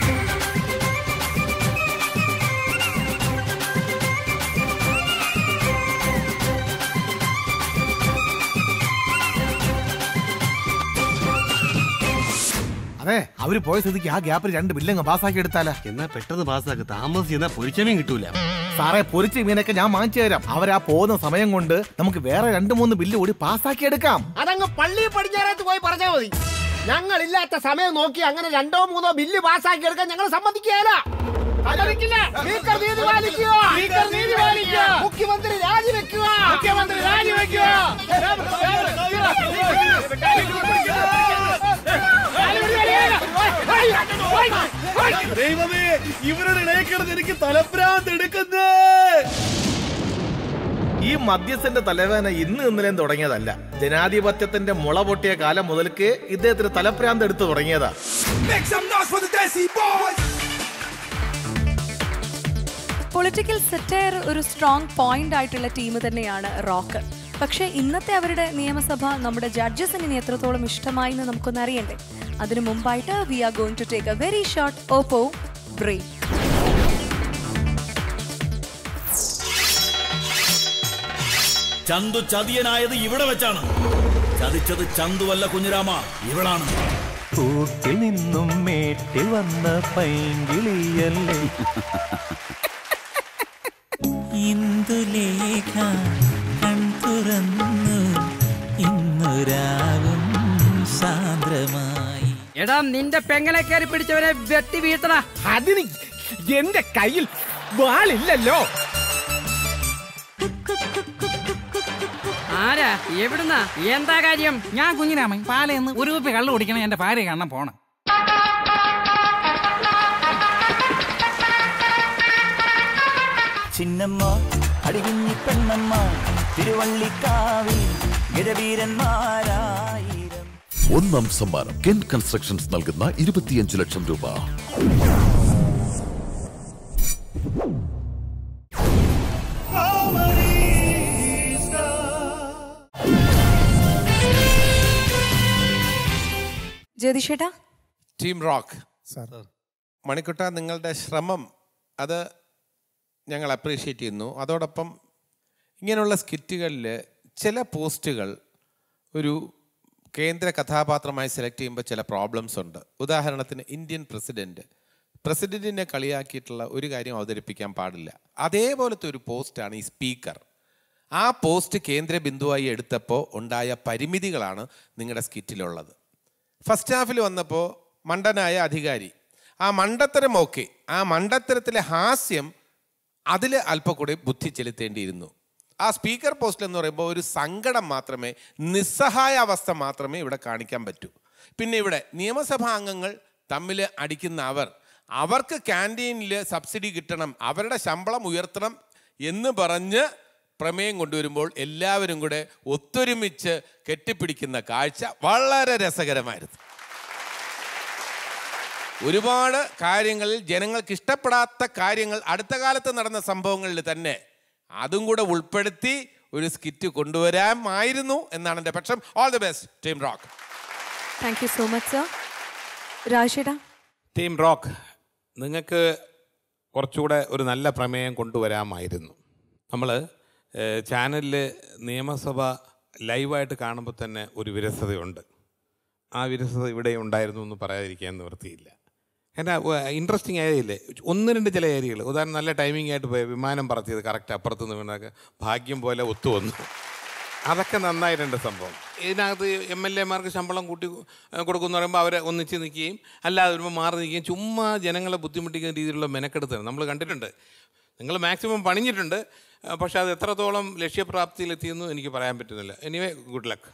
അതെ, അവര് പോയ സ്ഥിതിക്ക് ആ ഗ്യാപ്പിൽ രണ്ട് ബില്ലങ്ങ് പാസ്സാക്കി എടുത്താലാ. എന്നാ പെട്ടെന്ന് പാസ്സാക്ക്. താമസിച്ച് പൊരിച്ചമീൻ കിട്ടൂല. സാറേ, പൊരിച്ച മീനൊക്കെ ഞാൻ വാങ്ങിച്ചു തരാം. അവരാ പോകുന്ന സമയം കൊണ്ട് നമുക്ക് വേറെ രണ്ട് മൂന്ന് ബില്ല് കൂടി പാസ്സാക്കി എടുക്കാം. അതങ്ങ് പള്ളി പടിഞ്ഞാറത്ത് പോയി പറഞ്ഞാൽ മതി. ഞങ്ങൾ ഇല്ലാത്ത സമയം നോക്കി അങ്ങനെ രണ്ടോ മൂന്നോ ബില്ല് പാസ്സാക്കി എടുക്കാൻ ഞങ്ങൾ സമ്മതിക്കുകയില്ല. സ്പീക്കർ നീതി പാലിക്കുക. സ്പീക്കർ നീതി പാലിക്കുക. മുഖ്യമന്ത്രി രാജിവെക്കുക. മുഖ്യമന്ത്രി രാജിവെക്കുക. ദൈവമേ, ഇവരുടെ ഇടയിൽ കിടന്ന് എനിക്ക് തലഭ്രാന്ത് എടുക്കുന്നേ. ഈ മദ്യത്തിന്റെ തലവേദന ഇന്ന് ഇന്നലെയും തുടങ്ങിയതല്ല. ജനാധിപത്യത്തിന്റെ മുള പൊട്ടിയ കാലം മുതൽക്ക് ഇദ്ദേഹത്തിന് തലഭ്രാന്ത് എടുത്തു തുടങ്ങിയതാ. പൊളിറ്റിക്കൽ സെറ്റയർ ഒരു സ്ട്രോങ് പോയിന്റ് ആയിട്ടുള്ള ടീം തന്നെയാണ് റോക്ക്. പക്ഷേ ഇന്നത്തെ അവരുടെ നിയമസഭ നമ്മുടെ ജഡ്ജസിന് ഇനി എത്രത്തോളം ഇഷ്ടമായി എന്ന് നമുക്കൊന്ന് അറിയണ്ടേ. അതിനു മുമ്പായിട്ട് we are going to take a very short Oppo break. Chandu ചതിയനായത് ഇവിടെ വെച്ചാണ്. ചതിച്ചത് ചന്തുവല്ല കുഞ്ഞിരാമ, ഇവളാണ്. കൂട്ടിൽ നിന്നും മേട്ടിൽ വന്ന പൈങ്കിളിയല്ലേ ഇന്ദുലേഖ കൺതുറന്നു ഇന്നുരാവും സാന്ദ്രമായി. എടാ, നിന്റെ പെങ്ങളെ കയറി പിടിച്ചവനെ വെട്ടി വീഴ്ത്തണ. അതിന് എന്റെ കയ്യിൽ വാളില്ലല്ലോ. ആരാ? എവിടുന്നാ? എന്താ കാര്യം? ഞാൻ കുഞ്ഞിരാമൻ പാലയെന്ന് ഒരു കുപ്പി കള്ളു കുടിക്കണം. എന്റെ ഭാര്യ കാണാൻ പോണം. ചിന്നമ്മ അടികുഞ്ഞി പെണ്ണമ്മ തിരുവള്ളിക്കാവിൽ ഗജവീരന്മാരായിരം. ഒന്നാം സമ്മാനം കെൻ കൺസ്ട്രക്ഷൻസ് നൽകുന്ന ഇരുപത്തിയഞ്ച് ലക്ഷം രൂപ. ജ്യോതിഷേട്ടാ, ടീം റോക്ക് മണിക്കുട്ട, നിങ്ങളുടെ ശ്രമം അത് ഞങ്ങൾ അപ്രീഷിയേറ്റ് ചെയ്യുന്നു. അതോടൊപ്പം ഇങ്ങനെയുള്ള സ്കിറ്റുകളിൽ ചില പോസ്റ്റുകൾ ഒരു കേന്ദ്ര കഥാപാത്രമായി സെലക്ട് ചെയ്യുമ്പോൾ ചില പ്രോബ്ലംസ് ഉണ്ട്. ഉദാഹരണത്തിന് ഇന്ത്യൻ പ്രസിഡന്റ് പ്രസിഡന്റിനെ കളിയാക്കിയിട്ടുള്ള ഒരു കാര്യം അവതരിപ്പിക്കാൻ പാടില്ല. അതേപോലത്തെ ഒരു പോസ്റ്റാണ് ഈ സ്പീക്കർ. ആ പോസ്റ്റ് കേന്ദ്ര ബിന്ദുവായി എടുത്തപ്പോൾ ഉണ്ടായ പരിമിതികളാണ് നിങ്ങളുടെ സ്കിറ്റിലുള്ളത്. ഫസ്റ്റ് ഹാഫിൽ വന്നപ്പോൾ മണ്ടനായ അധികാരി, ആ മണ്ടത്തരം ഓക്കെ, ആ മണ്ടത്തരത്തിലെ ഹാസ്യം അതിൽ അല്പം കൂടി ബുദ്ധി ചെലുത്തേണ്ടിയിരുന്നു. ആ സ്പീക്കർ പോസ്റ്റിൽ എന്ന് പറയുമ്പോൾ ഒരു സങ്കടം മാത്രമേ, നിസ്സഹായ അവസ്ഥ മാത്രമേ ഇവിടെ കാണിക്കാൻ പറ്റൂ. പിന്നെ ഇവിടെ നിയമസഭാ അംഗങ്ങൾ തമ്മിൽ അടിക്കുന്ന അവർ അവർക്ക് ക്യാൻറ്റീനിൽ സബ്സിഡി കിട്ടണം, അവരുടെ ശമ്പളം ഉയർത്തണം എന്ന് പറഞ്ഞ് പ്രമേയം കൊണ്ടുവരുമ്പോൾ എല്ലാവരും കൂടെ ഒത്തൊരുമിച്ച് കെട്ടിപ്പിടിക്കുന്ന കാഴ്ച വളരെ രസകരമായിരുന്നു. ഒരുപാട് കാര്യങ്ങളിൽ ജനങ്ങൾക്ക് ഇഷ്ടപ്പെടാത്ത കാര്യങ്ങൾ അടുത്ത കാലത്ത് നടന്ന സംഭവങ്ങളിൽ തന്നെ അതും കൂടെ ഉൾപ്പെടുത്തി ഒരു സ്കിറ്റ് കൊണ്ടുവരാമായിരുന്നു എന്നാണ് എൻ്റെ പക്ഷം. All the best team Rock. Thank you so much sir. രാജേട്ടാ. ടീം റോക്ക്, നിങ്ങൾക്ക് കുറച്ചുകൂടെ ഒരു നല്ല പ്രമേയം കൊണ്ടുവരാമായിരുന്നു. നമ്മൾ ചാനലിൽ നിയമസഭ ലൈവായിട്ട് കാണുമ്പോൾ തന്നെ ഒരു വിരസതയുണ്ട്. ആ വിരസത ഇവിടെ ഉണ്ടായിരുന്നു എന്ന് പറയാതിരിക്കാൻ നിവൃത്തിയില്ല. എന്നാ ഇൻട്രസ്റ്റിംഗ് ആയതില്ലേ, ഒന്ന് രണ്ട് ചില ഏരിയകൾ, ഉദാഹരണം നല്ല ടൈമിംഗ് ആയിട്ട് പോയ വിമാനം പറത്തിയത് കറക്റ്റ് അപ്പുറത്ത് നിന്ന് വീണൊക്കെ ഭാഗ്യം പോലെ ഒത്തുവന്നു. അതൊക്കെ നന്നായിട്ടുണ്ട് സംഭവം. ഇതിനകത്ത് എം എൽ എമാർക്ക് ശമ്പളം കൂട്ടി കൊടുക്കുമെന്ന് പറയുമ്പോൾ അവരെ ഒന്നിച്ച് നിൽക്കുകയും അല്ലാതെ വരുമ്പോൾ മാറി നിൽക്കുകയും ചുമ്മാ ജനങ്ങളെ ബുദ്ധിമുട്ടിക്കുന്ന രീതിയിലുള്ള മെനക്കെടുത്താണ് നമ്മൾ കണ്ടിട്ടുണ്ട്. നിങ്ങൾ മാക്സിമം പണിഞ്ഞിട്ടുണ്ട്, പക്ഷെ അത് എത്രത്തോളം ലക്ഷ്യപ്രാപ്തിയിലെത്തിയെന്ന് എനിക്ക് പറയാൻ പറ്റുന്നില്ല. Anyway good luck.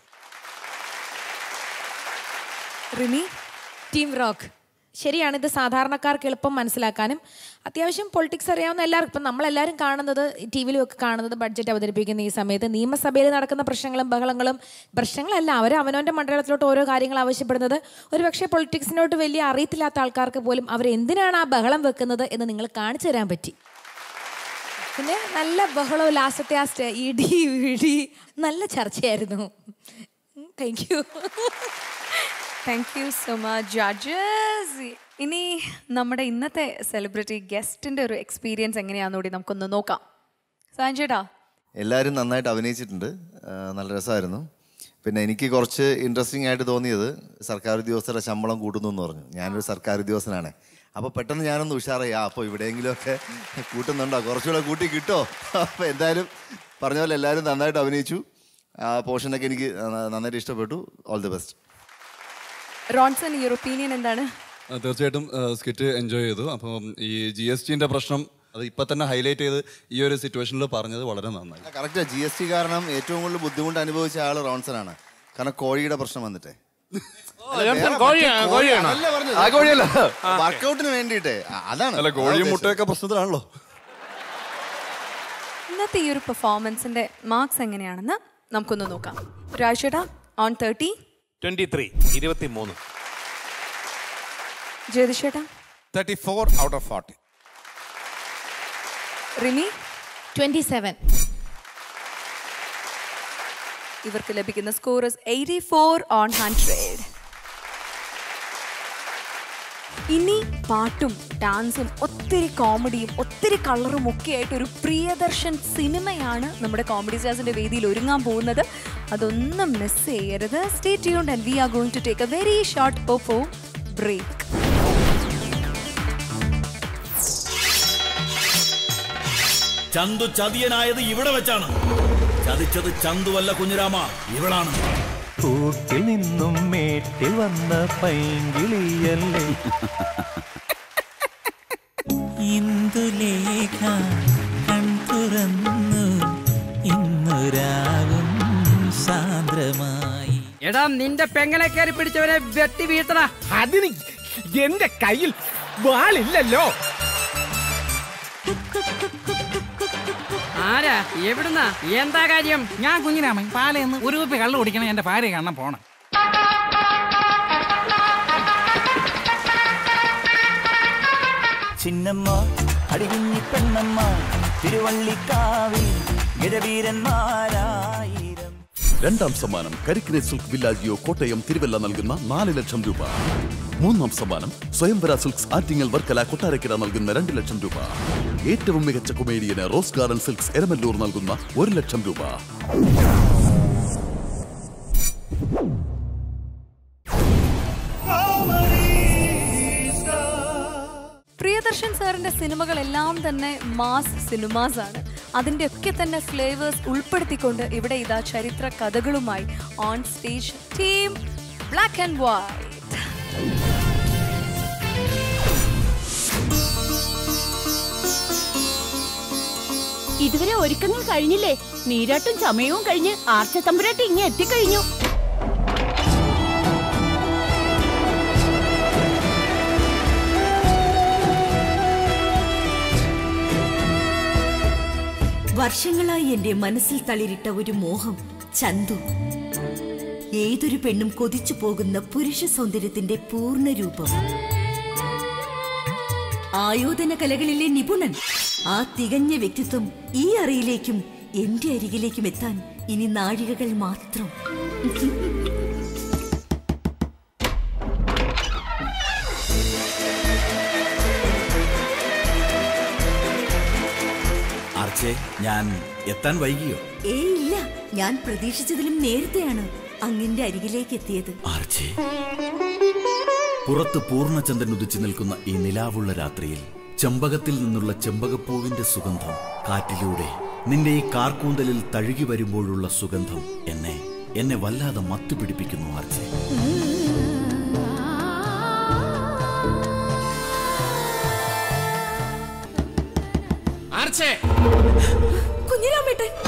Rimi. Team Rock, ശരിയാണ്, ഇത് സാധാരണക്കാർക്ക് എളുപ്പം മനസ്സിലാക്കാനും അത്യാവശ്യം പൊളിറ്റിക്സ് അറിയാവുന്ന എല്ലാവർക്കും, ഇപ്പം നമ്മളെല്ലാവരും കാണുന്നത് ടി വിയിലും ഒക്കെ കാണുന്നത് ബഡ്ജറ്റ് അവതരിപ്പിക്കുന്ന ഈ സമയത്ത് നിയമസഭയിൽ നടക്കുന്ന പ്രശ്നങ്ങളും ബഹളങ്ങളും, പ്രശ്നങ്ങളല്ല, അവർ അവനവൻ്റെ മണ്ഡലത്തിലോട്ട് ഓരോ കാര്യങ്ങൾ ആവശ്യപ്പെടുന്നത് ഒരു പക്ഷേ പൊളിറ്റിക്സിനോട്ട് വലിയ അറിയത്തില്ലാത്ത ആൾക്കാർക്ക് പോലും അവരെന്തിനാണ് ആ ബഹളം വെക്കുന്നത് എന്ന് നിങ്ങൾ കാണിച്ചു തരാൻ പറ്റി. പിന്നെ നല്ല ബഹളവും ലാസ്റ്റത്തെ ആ സ്റ്റേ ഇടി ഇടി നല്ല ചർച്ചയായിരുന്നു. Thank you. Thank you so much judges. ഇനി നമ്മുടെ ഇന്നത്തെ സെലിബ്രിറ്റി ഗസ്റ്റിൻ്റെ ഒരു എക്സ്പീരിയൻസ് എങ്ങനെയാണെന്ന് കൂടി നമുക്കൊന്ന് നോക്കാം. സാഞ്ചേട്ടാ. എല്ലാവരും നന്നായിട്ട് അഭിനയിച്ചിട്ടുണ്ട്, നല്ല രസമായിരുന്നു. പിന്നെ എനിക്ക് കുറച്ച് ഇൻട്രസ്റ്റിംഗ് ആയിട്ട് തോന്നിയത് സർക്കാർ ഉദ്യോഗസ്ഥരുടെ ശമ്പളം കൂട്ടുന്നു എന്ന് പറഞ്ഞു. ഞാനൊരു സർക്കാർ ഉദ്യോഗസ്ഥനാണ്, അപ്പോൾ പെട്ടെന്ന് ഞാനൊന്ന് ഉഷാറായി, ആ അപ്പോൾ ഇവിടെയെങ്കിലുമൊക്കെ കൂട്ടുന്നുണ്ടോ, കുറച്ചുകൂടെ കൂട്ടി കിട്ടോ. അപ്പോൾ എന്തായാലും പറഞ്ഞ പോലെ എല്ലാവരും നന്നായിട്ട് അഭിനയിച്ചു. ആ പോർഷനൊക്കെ എനിക്ക് നന്നായിട്ട് ഇഷ്ടപ്പെട്ടു. All the best. Ronson, your opinion എന്താണ്? തീർച്ചയായിട്ടും സ്കിറ്റ് എൻജോയ് ചെയ്തു. അപ്പം ഈ ജി എസ് ടിൻ്റെ പ്രശ്നം അത് ഇപ്പം തന്നെ ഹൈലൈറ്റ് ചെയ്ത് ഈ ഒരു സിറ്റുവേഷനിൽ പറഞ്ഞത് വളരെ നന്നായി. കറക്റ്റ്, ജി എസ് ടി കാരണം ഏറ്റവും കൂടുതൽ ബുദ്ധിമുട്ട് അനുഭവിച്ച ആൾ റോൺസൺ ആണ്. കാരണം കോഴിയുടെ പ്രശ്നം വന്നിട്ടേ വർക്കൗട്ടിന് വേണ്ടിയിട്ടേ അതാണ്. കോഴിയും മുട്ടയൊക്കെ പ്രശ്നത്തിലാണല്ലോ. ഇന്നത്തെ ഈ ഒരു പെർഫോമൻസിന്റെ മാർക്സ് എങ്ങനെയാണെന്ന് നമുക്കൊന്ന് നോക്കാം. രാജേട്ടാ, ഓൺ തേർട്ടി. ട്വന്റി ത്രീ ഇരുപത്തി മൂന്ന്. ജ്യോതിഷേട്ടാ. Thirty four out of forty. Rimi. Twenty seven. ഇവർക്ക് ലഭിക്കുന്ന score eighty four on hundred. ഇനി പാട്ടും ഡാൻസും ഒത്തിരി കോമഡിയും ഒത്തിരി കളറും ഒക്കെ ആയിട്ട് ഒരു പ്രിയദർശൻ സിനിമയാണ് നമ്മുടെ കോമഡി സ്റ്റാർസിന്റെ വേദിയിൽ ഒരുങ്ങാൻ പോകുന്നത്. അതൊന്നും മിസ് ചെയ്യരുത്. Stay tuned and we are going to take a very short perform break. Chandu ചതിയനായത് ഇവിടെ വെച്ചാണ്. ചതിച്ചത് ചന്തുവല്ല കുഞ്ഞിരാമ, ഇവളാണ്. കൂട്ടിൽ നിന്നും മേട്ടിൽ വന്ന പൈങ്കിളിയല്ലേ ഇന്ദുലേഖ കൺതുറന്നു ഇന്നുരാവും സാന്ദ്രമായി. എടാ, നിന്റെ പെങ്ങളെ കയറി പിടിച്ചവനെ വെട്ടി വീഴ്ത്തണ. അതിന് എന്റെ കയ്യിൽ വാളില്ലല്ലോ. ആരാ, എവിടുന്നാ, എന്താ കാര്യം? ഞാൻ കുഞ്ഞിരാമൻ, പാലയെന്ന് ഒരു കുപ്പി കള്ളു കുടിക്കണം എന്റെ ഭാര്യ കാണാൻ പോണം. ചിന്നമ്മ അടികുഞ്ഞി പെണ്ണമ്മ തിരുവള്ളിക്കാവിൽ ഗജവീരന്മാരായിരം. രണ്ടാം സമ്മാനം കരിക്കിനെ സിൽക്ക് വില്ലാജിയോ കോട്ടയം തിരുവല്ല നൽകുന്ന നാല് ലക്ഷം രൂപ. മൂന്നാം സമ്മാനം സ്വയംവര സിൽക്സ് ആറ്റിങ്ങൽ വർക്കല കൊട്ടാരക്കര നൽകുന്ന രണ്ട് ലക്ഷം രൂപ. ഏറ്റവും മികച്ച കൊമേഡിയന് റോസ് ഗാർഡൻ സിൽക്സ് എരമല്ലൂർ നൽകുന്ന ഒരു ലക്ഷം രൂപ. പ്രിയദർശൻ സാറിന്റെ സിനിമകളെല്ലാം തന്നെ മാസ് സിനിമാസ് ആണ്. അതിന്റെ ഒക്കെ തന്നെ ഫ്ലേവേഴ്സ് ഉൾപ്പെടുത്തിക്കൊണ്ട് ഇവിടെ ഇതാ ചരിത്ര കഥകളുമായി on stage team Black and White. ഇതുവരെ ഒരുക്കങ്ങൾ കഴിഞ്ഞില്ലേ? നീരാട്ടും ചമയവും കഴിഞ്ഞ് ആർച്ച തമ്പുരാട്ടി ഇങ്ങ് എത്തിക്കഴിഞ്ഞു. വർഷങ്ങളായി എന്റെ മനസ്സിൽ തളിരിട്ട ഒരു മോഹം, ചന്തു. ഏതൊരു പെണ്ണും കൊതിച്ചു പോകുന്ന പുരുഷ സൗന്ദര്യത്തിന്റെ പൂർണ്ണ രൂപം. ആയോധന കലകളിലെ നിപുണൻ. ആ തികഞ്ഞ വ്യക്തിത്വം ഈ അറയിലേക്കും എന്റെ അരികിലേക്കും എത്താൻ ഇനി നാഴികകൾ മാത്രം. ആർച്ചേ, ഞാൻ എത്താൻ വൈകിയോ? ഏയ് ഇല്ല, ഞാൻ പ്രതീക്ഷിച്ചതിലും നേരത്തെയാണ് അങ്ങിന്റെ അരികിലേക്ക് എത്തിയത്. ആർച്ചേ, പുറത്ത് പൂർണ്ണചന്ദ്രൻ ഉദിച്ചു നിൽക്കുന്ന ഈ നിലാവുള്ള രാത്രിയിൽ ചെമ്പകത്തിൽ നിന്നുള്ള ചെമ്പകപ്പൂവിന്റെ സുഗന്ധം കാറ്റിലൂടെ നിന്റെ ഈ കാർക്കൂന്തലിൽ തഴുകി വരുമ്പോഴുള്ള സുഗന്ധം എന്നെ എന്നെ വല്ലാതെ മത്തുപിടിപ്പിക്കുന്നു ആർച്ചേ. കുഞ്ഞിരാമേട്ടൻ.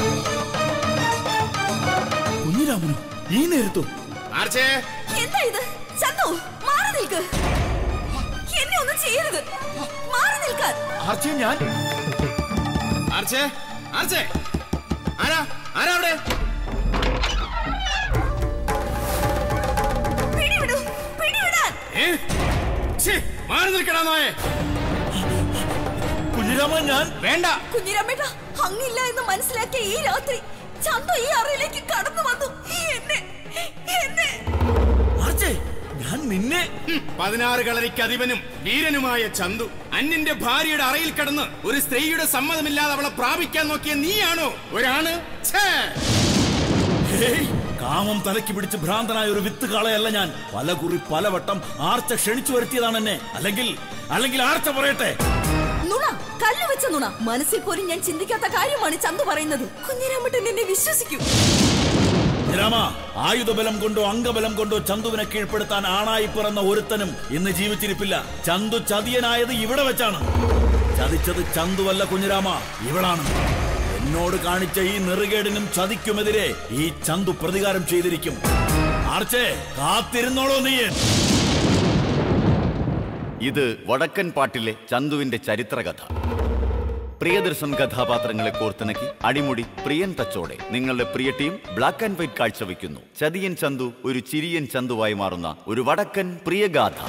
കുഞ്ഞിരാമനോ ഈ നേരത്തോ? എന്താ ഇത്? ചന്തു, മാറി നിൽക്ക്. എന്നെ ഒന്നും ചെയ്യരുത്. മാറി നിൽക്കാൻ. ഞാൻ പിടിവിടൂ, പിടിവിടാൻ. കുഞ്ഞിരാമൻ, ഞാൻ വേണ്ട. കുഞ്ഞിരാമേട്ട, അങ്ങില്ല എന്ന് മനസ്സിലാക്കിയ ഈ രാത്രി ചന്തു ഈ അറയിലേക്ക് കടന്നു വന്നു. എന്നെ എന്നെ ഞാൻ നിന്നെ പതിനാറ് കളരിക്ക് അധിപനും വീരനുമായ ചന്തു അന്യന്റെ ഭാര്യയുടെ അറയിൽ കടന്ന് ഒരു സ്ത്രീയുടെ സമ്മതമില്ലാതെ അവളെ പ്രാപിക്കാൻ നോക്കിയ നീയാണോ ഒരാണ്? കാമം തലയ്ക്ക് പിടിച്ച് ഭ്രാന്തനായ ഒരു വിത്ത് കാളയല്ല ഞാൻ. പല കുറി പലവട്ടം ആർച്ച ക്ഷണിച്ചു വരുത്തിയതാണ് എന്നെ. അല്ലെങ്കിൽ അല്ലെങ്കിൽ ആർച്ച പറയട്ടെ. നുണ, കല്ല് വെച്ച നുണ. മനസ്സിൽ പോലും ഞാൻ ചിന്തിക്കാത്ത കാര്യമാണ് ചന്തു പറയുന്നത്. കുഞ്ഞിരാമട്ടൻ എന്നെ വിശ്വസിക്കൂ. രാമ, ആയുധബലം കൊണ്ടോ അംഗബലം കൊണ്ടോ ചന്തുവിനെ കീഴ്പ്പെടുത്താൻ ആണായി പിറന്ന ഒരുത്തനും ഇന്ന് ജീവിച്ചിരിപ്പില്ല. ചന്തു ചതിയനായത് ഇവിടെ വെച്ചാണ്. ചതിച്ചത് ചന്തുവല്ല കുഞ്ഞിരാമ, ഇവളാണ്. എന്നോട് കാണിച്ച ഈ നെറുകേടിനും ചതിക്കുമെതിരെ ഈ ചന്തു പ്രതികാരം ചെയ്തിരിക്കും. ആർച്ചേ, കാത്തിരുന്നോളൂ നീ. ഇത് വടക്കൻ പാട്ടിലെ ചന്തുവിന്റെ ചരിത്രകഥ. പ്രിയദർശൻ കഥാപാത്രങ്ങളെ കോർത്തിണക്കി അടിമുടി പ്രിയൻ ടച്ചോടെ നിങ്ങളുടെ പ്രിയ ടീം ബ്ലാക്ക് ആൻഡ് വൈറ്റ് കാഴ്ചവെക്കുന്നു. ചതിയൻ ചന്തു ഒരു ചിരിയൻ ചന്തുവായി മാറുന്ന ഒരു വടക്കൻ പ്രിയഗാഥ.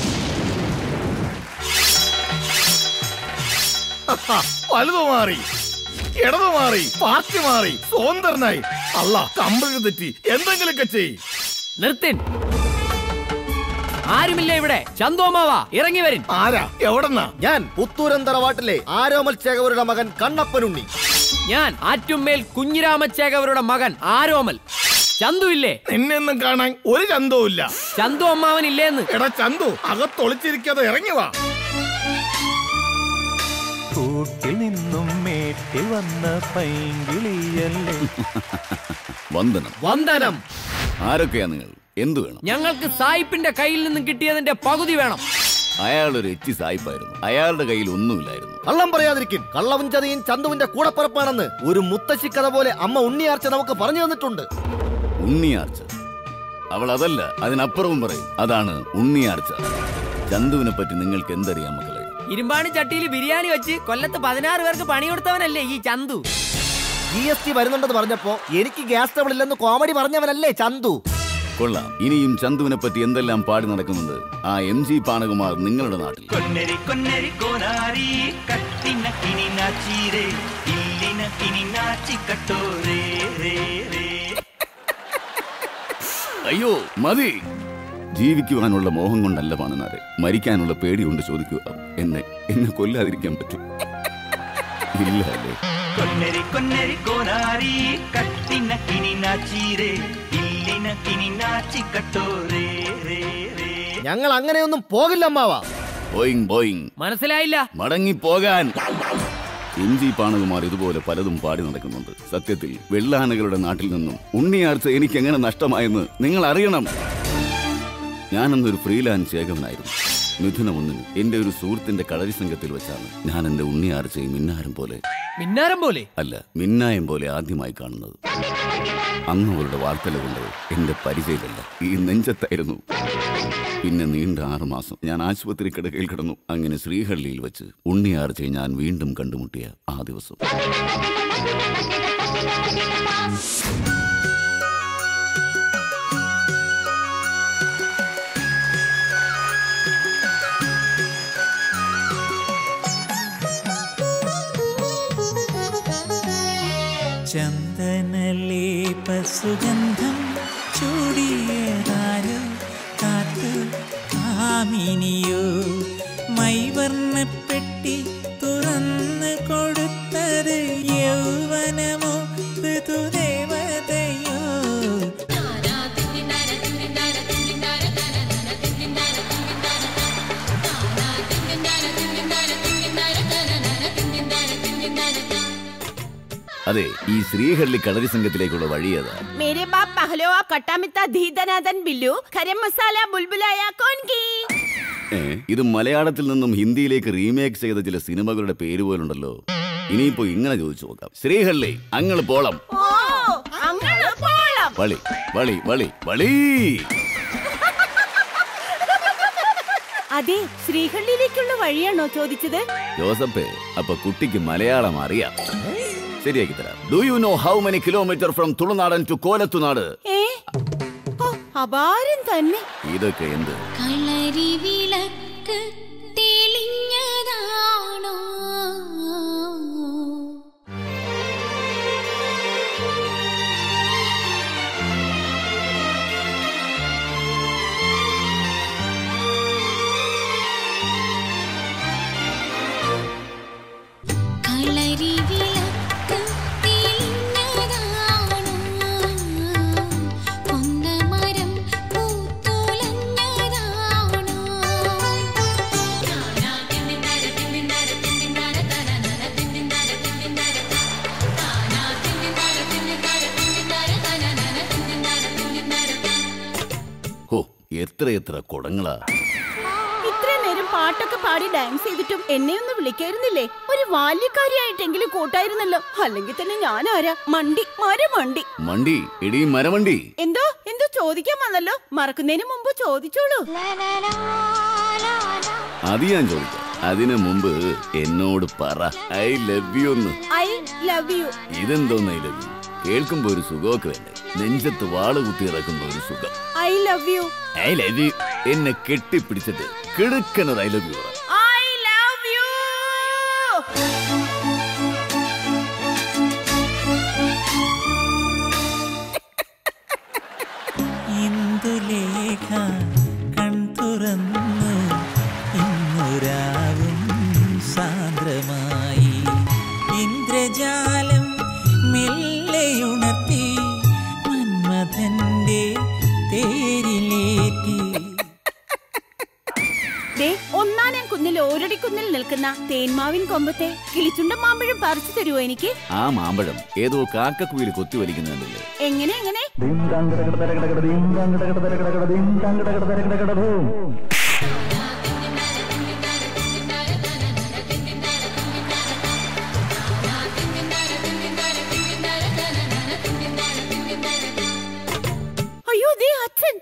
വലുതു മാറി, ഇടതു മാറി, പാർട്ടി മാറി, സ്വതന്ത്രനായി. അല്ല, കമ്പിൾ തെറ്റി. എന്തെങ്കിലുമൊക്കെ ചെയ്. നിർത്തിൻ. ആരുമില്ല ഇവിടെ. ചന്തോമാവാ, ഇറങ്ങി വരിൻ. ആരാ? എവിടെന്നാ? ഞാൻ പുത്തൂരന്തറവാട്ടിലെ ആരോമൽ ചേകവരുടെ മകൻ കണ്ണപ്പനുണ്ണി. ഞാൻ ആറ്റുമേൽ കുഞ്ഞിരാമച്ചേകവരുടെ മകൻ ആരോമൽ. ചന്തു ഇല്ലേ? നിന്നെന്നും കാണാൻ ഒരു ചന്തവും ഇല്ല. ചന്തു അമ്മാവൻ ഇല്ലേന്ന്. എടാ ചന്തു, അകത്തൊളിച്ചിരിക്കാതെ ഇറങ്ങി വാ. കൂട്ടിൽ നിന്നും മേട്ടിൽ വന്ന പൈങ്കിളിയല്ലേ. വന്ദനം. വന്ദനം. ആരൊക്കെയാ നിങ്ങൾ? എന്തു വേണം? ഞങ്ങൾക്ക് സായിപ്പിന്റെ കയ്യിൽ നിന്നും കിട്ടിയതിന്റെ പകുതി വേണം. അയാളൊരു എച്ചി സായിപ്പായിരുന്നു. അയാളുടെ കയ്യിൽ ഒന്നുമില്ലായിരുന്നു. കള്ളം പറയാതിരിക്കും. കള്ളവും ചതിയും ചന്തുവിന്റെ കൂടപ്പിറപ്പാണെന്ന് ഒരു മുത്തശ്ശിക്കഥ പോലെ അമ്മ ഉണ്ണിയാർച്ച നമുക്ക് പറഞ്ഞു തന്നിട്ടുണ്ട്. ഉണ്ണിയാർച്ച? അവൾ അതല്ല, അതിനപ്പുറവും പറയും. അതാണ് ഉണ്ണിയാർച്ച. ചന്തുവിനെ പറ്റി നിങ്ങൾക്ക് എന്തറിയാം മക്കളെ? ഇരുമ്പാണി ചട്ടിയിൽ ബിരിയാണി വെച്ച് കൊല്ലത്ത് പതിനാറ് പേർക്ക് പണി കൊടുത്തവനല്ലേ ഈ ചന്തു. ജി എസ് ടി വരുന്നുണ്ടെന്ന് പറഞ്ഞപ്പോ എനിക്ക് ഗ്യാസ് ട്രബിൾ ഇല്ലെന്ന് കോമഡി പറഞ്ഞവനല്ലേ ചന്തു. കൊള്ളാം. ഇനിയും ചന്തുവിനെ പറ്റി എന്തെല്ലാം പാടി നടക്കുന്നുണ്ട് ആ എം ജി പാണകുമാർ നിങ്ങളുടെ നാട്ടിൽ. അയ്യോ മതി. ജീവിക്കുവാനുള്ള മോഹം കൊണ്ടല്ല പാണനാരെ, മരിക്കാനുള്ള പേടി കൊണ്ട് ചോദിക്കുക. എന്നെ എന്നെ കൊല്ലാതിരിക്കാൻ പറ്റും? ഇല്ല അല്ലേ? ഞങ്ങൾ അങ്ങനെയൊന്നും പോകില്ല അമ്മാവാ. Boeing Boeing. മനസ്സിലായില്ല. മടങ്ങിപ്പോകാൻ. എം ജി പാണകുമാർ ഇതുപോലെ പലതും പാടി നടക്കുന്നുണ്ട്. സത്യത്തിൽ വെള്ളാനകളുടെ നാട്ടിൽ നിന്നും ഉണ്ണിയാർച്ച എനിക്ക് എങ്ങനെ നഷ്ടമായെന്ന് നിങ്ങൾ അറിയണം. ഞാനന്നൊരു ഫ്രീലാൻസ് ചേകവനായിരുന്നു. മിഥുനം ഒന്നിന് എന്റെ ഒരു സുഹൃത്തിന്റെ കളരി സംഘത്തിൽ വെച്ചാണ് ഞാൻ എന്റെ ഉണ്ണിയാർച്ചയും മിന്നാരം പോലെ മിന്നാരം പോലെ അല്ല മിന്നായം പോലെ ആദ്യമായി കാണുന്നത്. അന്ന് അവരുടെ വാർത്തല കൊണ്ട് എന്റെ പരിചയമില്ല, ഈ നെഞ്ചത്തായിരുന്നു. പിന്നെ നീണ്ട ആറു മാസം ഞാൻ ആശുപത്രി കിടക്കയിൽ കിടന്നു. അങ്ങനെ ശ്രീഹള്ളിയിൽ വെച്ച് ഉണ്ണിയാർച്ചയെ ഞാൻ വീണ്ടും കണ്ടുമുട്ടിയ ആ ദിവസം. ചന്ദനലേപ സുഗന്ധം ചൂടിയതാരോ കാത്തു കാമിനിയോ മൈവർണ്ണപ്പെട്ടി തുറന്നു കൊടുത്തത് യൗവനമോ ഋതുദേവതയോ. അതെ, ഈ ശ്രീഹള്ളി കളരി സംഘത്തിലേക്കുള്ള വഴിയേതാ? मेरे बाप पहलवा कट्टा मिता धीधनादन बिल्लू खरम मसाला बुलबुलाया कौन की. ഏ ഇത് മലയാളത്തിൽ നിന്നും ഹിന്ദിയിലേക്ക് റീമേക്ക് ചെയ്ത ചില സിനിമകളുടെ പേര് പോലുണ്ടല്ലോ. ഇനിയിപ്പോ ഇങ്ങനെ ചോദിച്ചു നോക്കാം. ശ്രീഹള്ളി അങ്ങള് പോളം. ഓ അങ്ങനെ പോളം. വളി വളി വളി വളി. അതെ, ശ്രീഹള്ളിയിലേക്കുള്ള വഴിയാണോ ചോദിച്ചത്? ജോസഫേ, അപ്പൊ കുട്ടിക്ക് മലയാളം അറിയാം. ശരിയാക്കി തരാം. Do you know how many kilometer from Thulunadan to Kolathunadu? ഏ അപാരം തന്നെ. ഇതൊക്കെ എന്ത്? കളരി വിളക്ക് തെളിഞ്ഞതാണോ? കളരി വിളക്ക് തെളിഞ്ഞതാണോ? കൊന്നമരം പൂത്തുലഞ്ഞതാണോ? ഓ, എത്ര എത്ര കുടങ്ങളാ. ഇത്ര നേരം പാട്ടൊക്കെ പാടി ഡാൻസ് ചെയ്തിട്ടും എന്നെ ഒന്ന് വിളിക്കായിരുന്നില്ലേ? ഒരു ബാല്യക്കാരിയായിട്ടെങ്കിലും കൂട്ടായിരുന്നല്ലോ. അല്ലെങ്കിൽ തന്നെ ഞാനാരാ? മണ്ടി മരമണ്ടി. മണ്ടി എടി മരമണ്ടി. എന്തോ എന്തോ ചോദിക്കാൻ വന്നല്ലോ. മറക്കുന്നതിന് മുമ്പ് ചോദിച്ചോളൂ. അത് ഞാൻ ചോദിക്കാം. അതിനു മുമ്പ് എന്നോട് പറ ഐ ലവ് യു എന്ന്. I love you. ഇതെന്തോന്ന് ഐ ലവ് യു? കേൾക്കുമ്പോ ഒരു സുഖമൊക്കെ വേണ്ടേ? നെഞ്ചത്ത് വാള് കുത്തി ഇറക്കുന്ന ഒരു സുഖം. I love you. I love you. എന്നെ കെട്ടിപ്പിടിച്ചിട്ട് കിടക്കുന്നത് I love you. I love you. Indulekha കൺതുറന്നു ഇന്നുരാവും സാന്ദ്രമായി ഇന്ദ്രജാലം മെല്ലെയുണർത്തി മന്മഥന്റെ തേരിലേറ്റി. ഒന്നാനാം കുന്നിൽ ഓരടിക്കുന്നിൽ നിൽക്കുന്ന തേന്മാവിൻ കൊമ്പത്തെ കിളിച്ചുണ്ട മാമ്പഴം പറിച്ചു തരുമോ എനിക്ക്? ആ മാമ്പഴം ഏതോ കാക്കക്കുയിൽ കൊത്തി വലിക്കുന്നുണ്ടല്ലേ? എങ്ങനെ എങ്ങനെ? അയ്യോ ദേ അച്ഛൻ.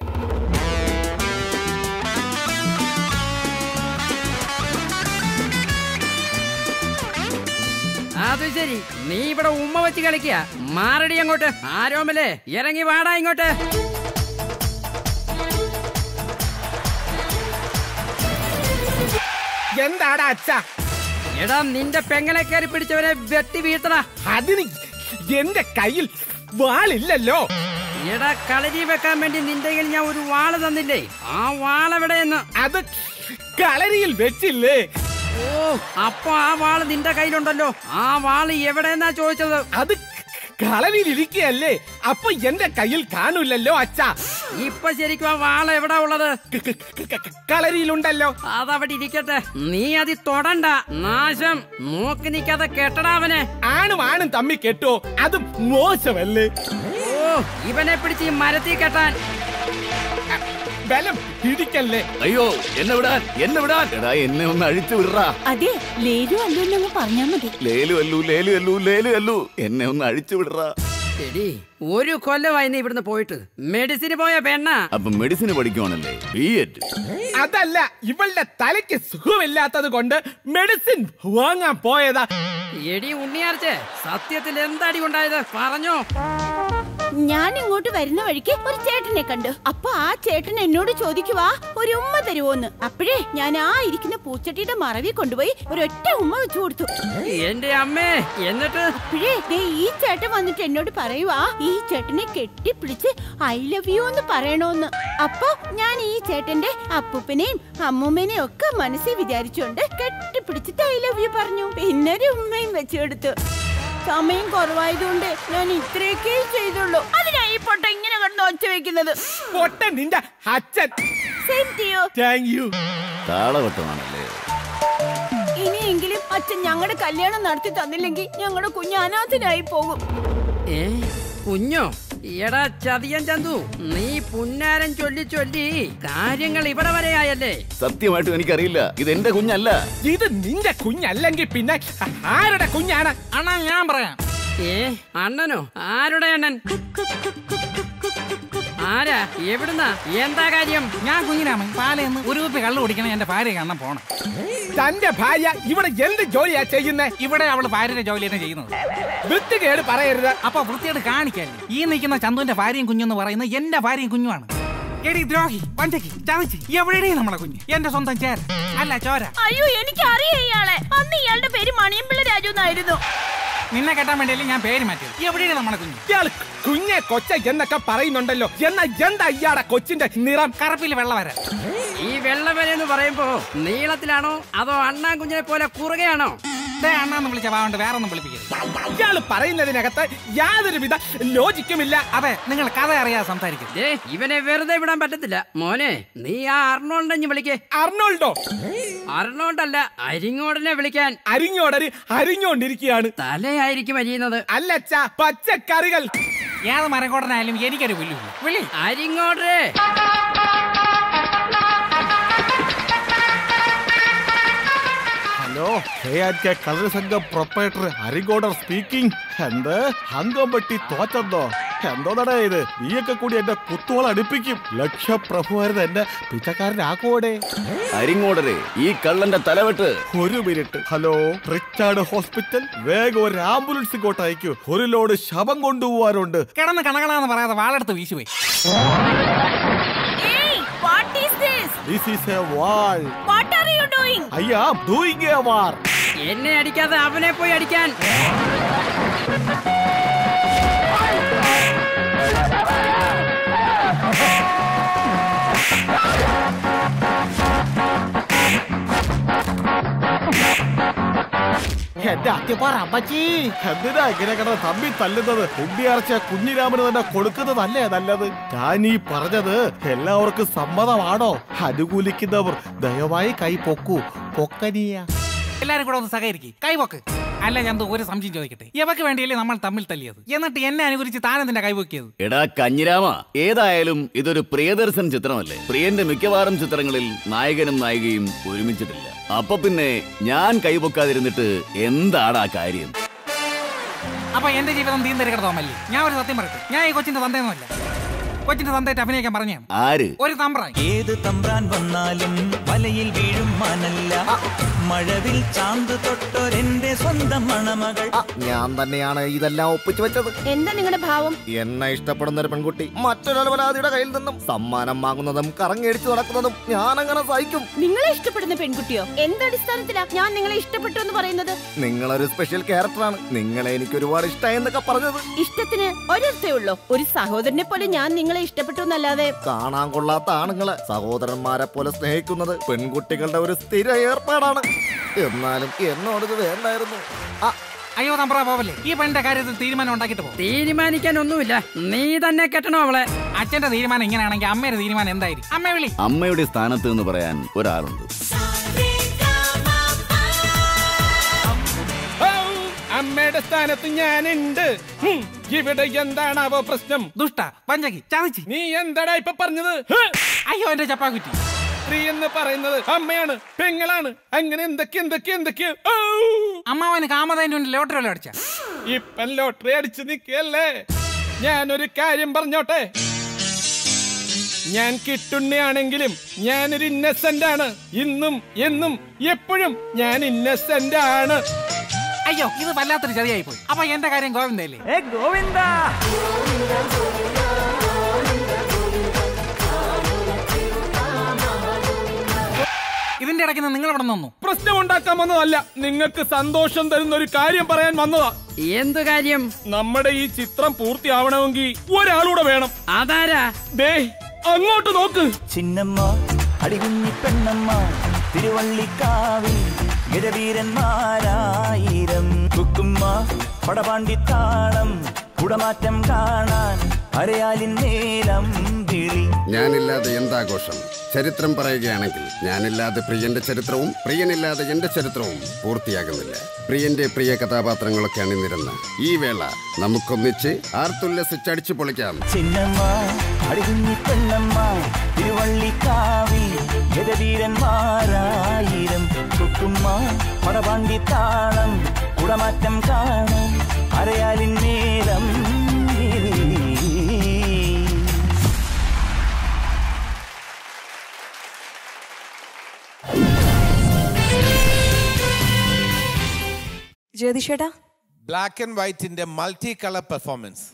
അത് ശരി, നീ ഇവിടെ ഉമ്മ വെച്ച് കളിക്കുക. മാറടി അങ്ങോട്ട്. ആരോമലേ ഇറങ്ങി വാടാ ഇങ്ങോട്ട്. എന്താടാ അച്ഛ? എടാ നിന്റെ പെങ്ങളെ കയറി പിടിച്ചവനെ വെട്ടി വീഴ്ത്തടാ. അതിന് എന്റെ കയ്യിൽ വാളില്ലല്ലോ. എടാ കളരി വെക്കാൻ വേണ്ടി നിന്റെ കയ്യിൽ ഞാൻ ഒരു വാള് തന്നില്ലേ? ആ വാളെവിടെയെന്ന്? അത് കളരിയിൽ വെച്ചില്ലേ? ഓ, അപ്പൊ ആ വാള് നിന്റെ കയ്യിലുണ്ടല്ലോ. ആ വാള് എവിടെയെന്നാ ചോദിച്ചത്? അത് കളരിയിൽ ഇരിക്കുകയല്ലേ, അപ്പൊ എന്റെ കയ്യിൽ കാണൂലല്ലോ അച്ഛ. ഇപ്പൊ ശരിക്കും ആ വാള എവിടാ ഉള്ളത്? കളരിയിലുണ്ടല്ലോ. അതവിടെ ഇരിക്കട്ടെ, നീ അത് തൊടണ്ട. നാശം. നോക്കി നിൽക്കാതെ കെട്ടടാ അവനെ. ആണും ആണും തമ്മി കെട്ടോ, അത് മോശമല്ലേ? ഓ, ഇവനെ പിടിച്ച് ഈ മരത്തിൽ കെട്ടാൻ. ബലം ഇടിക്കല്ലേ. അയ്യോ എന്നെ വിടാൻ എന്നെ വിടാൻ എടാ എന്നെ ഒന്ന് അഴിച്ചു വിടറാ. അതെ ലേലു അല്ലു പറഞ്ഞാ മതി. ലേലു അല്ലു ലേലു അല്ലു ലേലു അല്ലു എന്നെ ഒന്ന് അഴിച്ചു വിടറാ. എടി ഒരു കൊല്ലമായി നീ ഇവിടുന്ന് പോയിട്ട് മെഡിസിന് പോയ പെണ്ണ. അപ്പൊ മെഡിസിന് പഠിക്കുവാണല്ലേ? B Ed. അതല്ല, ഇവളുടെ തലയ്ക്ക് സുഖമില്ലാത്തത് കൊണ്ട് മെഡിസിൻ വാങ്ങാൻ പോയതാ. എടി ഉണ്ണിയാർച്ചേ, സത്യത്തിൽ എന്താടി ഉണ്ടായത് പറഞ്ഞോ. ഞാൻ ഇങ്ങോട്ട് വരുന്ന വഴിക്ക് ഒരു ചേട്ടനെ കണ്ടു. അപ്പൊ ആ ചേട്ടൻ എന്നോട് ചോദിക്കുവാ ഒരു ഉമ്മ തരുവോന്ന്. അപ്പോഴേ ഞാൻ ആ ഇരിക്കുന്ന പൂച്ചട്ടിയുടെ മറവി കൊണ്ടുപോയി ഒരൊറ്റ ഉമ്മ വെച്ചു കൊടുത്തു. എന്റെ അമ്മേ, എന്നിട്ട് അപ്പോഴേ ഈ ചേട്ടൻ വന്നിട്ട് എന്നോട് പറയുവാ ഈ ചേട്ടനെ കെട്ടിപ്പിടിച്ച് ഐ ലവ് യു എന്ന് പറയണോന്ന്. അപ്പൊ ഞാൻ ഈ ചേട്ടന്റെ അപ്പൂപ്പനെയും അമ്മൂമ്മനെയും ഒക്കെ മനസ്സിൽ വിചാരിച്ചുകൊണ്ട് കെട്ടിപ്പിടിച്ചിട്ട് ഐ ലവ് യു പറഞ്ഞു. പിന്നെ ഒരു ഉമ്മയും വെച്ചു കൊടുത്തു. സമയം കുറവായതുകൊണ്ട് ഞാൻ ഇത്രയൊക്കെ ചെയ്തുള്ളൂ. അതിനായി പൊട്ട ഇങ്ങനെ കണ്ടു ഒച്ച വെക്കുന്നത്. പൊട്ട നിന്റെ അച്ഛൻ. താളവട്ടമാണല്ലേ. ഇനിയെങ്കിലും അച്ഛൻ ഞങ്ങളുടെ കല്യാണം നടത്തി തന്നില്ലെങ്കിൽ ഞങ്ങളുടെ കുഞ്ഞ് അനാഥനായി പോകും. ഏ കുഞ്ഞോ? എടാ ചതിയൻ ചന്തു, നീ പുന്നാരൻ ചൊല്ലി ചൊല്ലി കാര്യങ്ങൾ ഇവിടെ വരെ ആയല്ലേ? സത്യമായിട്ടും എനിക്കറിയില്ല. ഇത് എന്റെ കുഞ്ഞല്ല. ഇത് നിന്റെ കുഞ്ഞല്ലെങ്കിൽ പിന്നെ ആരുടെ കുഞ്ഞാണ്? അണ്ണാ ഞാൻ പറയാം. ഏ അണ്ണനോ? ആരുടെ അണ്ണൻ? ആരാ? എവിടുന്നാ? എന്താ കാര്യം? ഞാൻ കുഞ്ഞിരാമൻ പാലയെന്ന് ഒരു കുപ്പി കള്ളു കുടിക്കണം എന്റെ ഭാര്യ കാണാൻ പോണം. തന്റെ ഭാര്യ ഇവിടെ എന്ത് ജോലിയാ ചെയ്യുന്നേ? ഇവിടെ അവള് ഭാര്യയുടെ ജോലി തന്നെ ചെയ്യുന്നത്. വൃത്തികേട് പറയരുത്. അപ്പൊ വൃത്തികേട് കാണിക്കാല്ലേ? ഈ നിൽക്കുന്ന ചന്തുവിന്റെ ഭാര്യയും കുഞ്ഞെന്ന് പറയുന്നത് എന്റെ ഭാര്യയും കുഞ്ഞുമാണ്. എടി ദ്രോഹി, പഞ്ചക്ക്, ചതച്ച്, എവിടെയും നമ്മളെ കുഞ്ഞ് എന്റെ സ്വന്തം ചേര അല്ല ചോര. അയ്യോ എനിക്ക് അറിയാം ഇയാളെ. അന്ന് ഇയാളുടെ പേര് മണിയമ്പിള്ള രാജു എന്നായിരുന്നു. നിന്നെ കെട്ടാൻ വേണ്ടിയല്ലേ ഞാൻ പേര് മാറ്റിയത്. എവിടെയാണ് നമ്മളെ കുഞ്ഞ്? ഇയാൾ കുഞ്ഞെ കൊച്ച എന്നൊക്കെ പറയുന്നുണ്ടല്ലോ. എന്നാ എന്താ ഇയാടെ കൊച്ചിന്റെ നിറം? കറുപ്പിൽ വെള്ള വര. ഈ വെള്ള വര എന്ന് പറയുമ്പോ നീളത്തിലാണോ അതോ അണ്ണാൻ കുഞ്ഞിനെ പോലെ കുറുകയാണോ? അണ്ണാന്ന് വിളിച്ച വാണ്ട് വേറെ ഒന്നും വിളിപ്പിക്കരുത്. ഇയാള് പറയുന്നതിനകത്ത് യാതൊരു വിധ ലോജിക്കുമില്ല. അതെ, നിങ്ങൾ കഥ അറിയാതെ സംസാരിക്കും. ഇവനെ വെറുതെ വിടാൻ പറ്റത്തില്ല. മോനെ, നീ ആ അർണോൾഡഞ്ഞ് വിളിക്കേ. അർണോൾഡോ? അർണോൾഡല്ല, അരിങ്ങോടനെ വിളിക്കാൻ. അരിങ്ങോടരി അരിഞ്ഞോണ്ടിരിക്കുകയാണ്. തലയായിരിക്കും അരിയുന്നത്. അല്ലച്ചാ, പച്ചക്കറികൾ. ഏത് മരക്കോടനായാലും എനിക്കൊരു വിളി വിളി അരിങ്ങോടേ. ഹലോ, കളർ സംഘം പ്രൊപ്പറേറ്റർ അരിങ്കോടർ സ്പീക്കിംഗ്. എന്ത് ഹങ്കമ്പട്ടി തോറ്റെന്തോ? എന്തോന്നടേ ഇത്? നീയൊക്കെ കൂടി എന്റെ കുത്തോളം അടുപ്പിക്കും. ലക്ഷപ്രഭുവായിരുന്നു എന്റെ പിച്ചക്കാരനാക്കോടെ. അരിങ്ങോടരെ, ഈ കള്ളന്റെ തലവെട്ട്. ഒരു മിനിറ്റ്. ഹലോ, റിച്ചാർഡ് ഹോസ്പിറ്റൽ, വേഗം ഒരു ആംബുലൻസ് ഇങ്ങോട്ട് അയക്കൂ. ഒരു ലോഡ് ശവം കൊണ്ടുപോകാറുണ്ട്. കിടന്ന് കണകളാന്ന് പറയാതെ വാളെടുത്ത് വീശുപോയി. This is a war. What are you doing? I am doing a war. എന്നെ അടിക്കാതെ അവനെ പോയി അടിക്കാൻ. എന്റെ അത്യപ്പാറ അമ്മച്ചി, എന്തിനാ ഇങ്ങനെ കിടന്ന് തമ്മി തല്ലുന്നത്? കുണ്ടിയറച്ച കുഞ്ഞിരാമന് തന്നെ കൊടുക്കുന്നതല്ലേ നല്ലത്? ഞാൻ ഈ പറഞ്ഞത് എല്ലാവർക്കും സമ്മതമാണോ? അനുകൂലിക്കുന്നവർ ദയവായി കൈ പൊക്കൂ. പൊക്കനിയ എല്ലാരും കൂടെ ഒന്ന് സഹകരിക്കും. കൈപൊക്ക്. അല്ല ചന്തു, ഒരു സംശയം ചോദിക്കട്ടെ. ഇവക്ക് വേണ്ടിയല്ലേ നമ്മൾ തമ്മിൽ തല്ലിയത്? എന്നിട്ട് എന്നെ അനുകൂലിച്ച് താനെന്തിന്റെ കൈപൊക്കിയത്? എടാ കഞ്ഞിരാമ, ഏതായാലും ഇതൊരു പ്രിയദർശൻ ചിത്രമല്ലേ? പ്രിയന്റെ മിക്കവാറും ചിത്രങ്ങളിൽ നായകനും നായികയും ഒരുമിച്ചിട്ടില്ല. അപ്പൊ പിന്നെ ഞാൻ കൈപൊക്കാതിരുന്നിട്ട് എന്താടാ കാര്യം? അപ്പൊ എന്റെ ജീവിതം തീന്തരിക്കടത്തോമല്ലേ? ഞാൻ ഒരു സത്യം പറയട്ടെ, ഞാൻ ഈ കൊച്ചിന്റെ തന്തയൊന്നുമല്ല. കൊച്ചിന്റെ തന്തയായിട്ട് അഭിനയിക്കാൻ പറഞ്ഞാണ്. ആര്? ഒരു തമ്പ്രാൻ. ഏത് തമ്പ്രാൻ വന്നാലും വലയിൽ വീഴും മാനല്ല. മഴവിൽ ചാന്ത് തൊട്ടൊരെന്റെ സ്വന്തം മണമകൾ. ഞാൻ തന്നെയാണ് ഇതെല്ലാം ഒപ്പിച്ചു വെച്ചത്. എന്താ നിങ്ങളുടെ ഭാവം? എന്നെ ഇഷ്ടപ്പെടുന്ന ഒരു പെൺകുട്ടി മറ്റൊരപരാധിയുടെ കയ്യിൽ നിന്നും സമ്മാനം വാങ്ങുന്നതും കറങ്ങിയടിച്ചു നടക്കുന്നതും ഞാൻ അങ്ങനെ സഹിക്കും. നിങ്ങളെ ഇഷ്ടപ്പെടുന്ന പെൺകുട്ടിയോ? എന്തടിസ്ഥാനത്തിലാ ഞാൻ നിങ്ങളെ ഇഷ്ടപ്പെട്ടു എന്ന് പറയുന്നത്? നിങ്ങളൊരു സ്പെഷ്യൽ ക്യാരക്ടറാണ്. നിങ്ങളെ എനിക്ക് ഒരുപാട് ഇഷ്ടമായി എന്നൊക്കെ പറഞ്ഞത്. ഇഷ്ടത്തിന് ഒരർത്ഥേ ഉള്ളൂ. ഒരു സഹോദരനെ പോലെ ഞാൻ നിങ്ങളെ ഇഷ്ടപ്പെട്ടു എന്നല്ലാതെ. കാണാൻ കൊള്ളാത്ത ആണുങ്ങളെ സഹോദരന്മാരെ പോലെ സ്നേഹിക്കുന്നത് പെൺകുട്ടികളുടെ ഒരു സ്ഥിര ഏർപ്പാടാണ്. എന്നാലും എന്നോട് ഇത് വേണ്ടായിരുന്നു. അയ്യോ തമ്പ്രാ പോവല്ലേ, ഈ പെണ്ണിന്റെ കാര്യത്തിൽ തീരുമാനം ഉണ്ടാക്കിട്ട് പോകും. തീരുമാനിക്കാനൊന്നുമില്ല, നീ തന്നെ കെട്ടണോ അവളെ? അച്ഛന്റെ തീരുമാനം ഇങ്ങനെയാണെങ്കിൽ അമ്മയുടെ തീരുമാനം എന്തായിരിക്കും? അമ്മയെ വിളി. അമ്മയുടെ സ്ഥാനത്ത് എന്ന് പറയാൻ ഒരാളുണ്ട്. അമ്മയുടെ സ്ഥാനത്ത് ഞാനുണ്ട്. ഇവിടെ എന്താണാവോ പ്രശ്നം? ദുഷ്ട പഞ്ചകി ചതിച്ച്. നീ എന്താടാ ഇപ്പൊ പറഞ്ഞത്? അയ്യോ എന്റെ ചപ്പാക്കുറ്റി. സ്ത്രീ എന്ന് പറയുന്നത് അമ്മയാണ്, പെങ്ങളാണ്, അങ്ങനെ എന്തൊക്കെ എന്തൊക്കെ എന്തൊക്കെ. അമ്മാവന് കാമതേന്റെ ലോട്ടറി വല്ല അടിച്ച? ഇപ്പം ലോട്ടറി അടിച്ചു നിൽക്കല്ലേ. ഞാനൊരു കാര്യം പറഞ്ഞോട്ടെ, ഞാൻ കിട്ടുണ്ണയാണെങ്കിലും ഞാനൊരു ഇന്നസെന്റ് ആണ്. ഇന്നും എന്നും എപ്പോഴും ഞാൻ ഇന്നസെന്റ് ആണ്. അയ്യോ ഇത് വല്ലാത്തൊരു ചതിയായി പോയി. അപ്പൊ എന്റെ കാര്യം ഗോവിന്ദല്ലേ? ഗോവിന്ദ ഇതിന്റെ ഇടയ്ക്ക് നിങ്ങൾ ഇവിടെ നിന്നു പ്രശ്നം ഉണ്ടാക്കാൻ വന്നതല്ല, നിങ്ങൾക്ക് സന്തോഷം തരുന്ന ഒരു കാര്യം പറയാൻ വന്നതാ. എന്ത് കാര്യം? നമ്മുടെ ഈ ചിത്രം പൂർത്തിയാവണമെങ്കിൽ ഒരാളൂടെ വേണം. അതാരാ? ദേ അങ്ങോട്ട് നോക്ക്. ചിന്നമ്മ അടികുഞ്ഞി പെണ്ണമ്മ തിരുവള്ളിക്കാവിൽ ഗജവീരന്മാരായിരം കുക്കുമ്മ പടപാണ്ടിത്താളം കുടമാറ്റം കാണാൻ അരയാലിൻ നേരം വിളി. ഞാനില്ലാതെ എന്താഘോഷം? ചരിത്രം പറയുകയാണെങ്കിൽ ഞാനില്ലാതെ പ്രിയന്റെ ചരിത്രവും പ്രിയനില്ലാതെ എന്റെ ചരിത്രവും പൂർത്തിയാകുന്നില്ല. പ്രിയന്റെ പ്രിയ കഥാപാത്രങ്ങളൊക്കെ അണിനിരുന്ന ഈ വേള നമുക്കൊന്നിച്ച് ആർത്തുല്ലസിച്ചടിച്ചു പൊളിക്കാം. ചിന്നമ്മ അടികുഞ്ഞി പെണ്ണമ്മ തിരുവള്ളിക്കാവിൽ ഗജവീരന്മാരായിരം കുക്കുമ്മ പടപാണ്ടിത്താളം കുടമാറ്റം കാണാൻ അരയാലിൻ നേരം വിളി. ജ്യോതിഷേട്ടാ, ബ്ലാക്ക് ആൻഡ് വൈറ്റിന്റെ മൾട്ടി കളർ പെർഫോമൻസ്.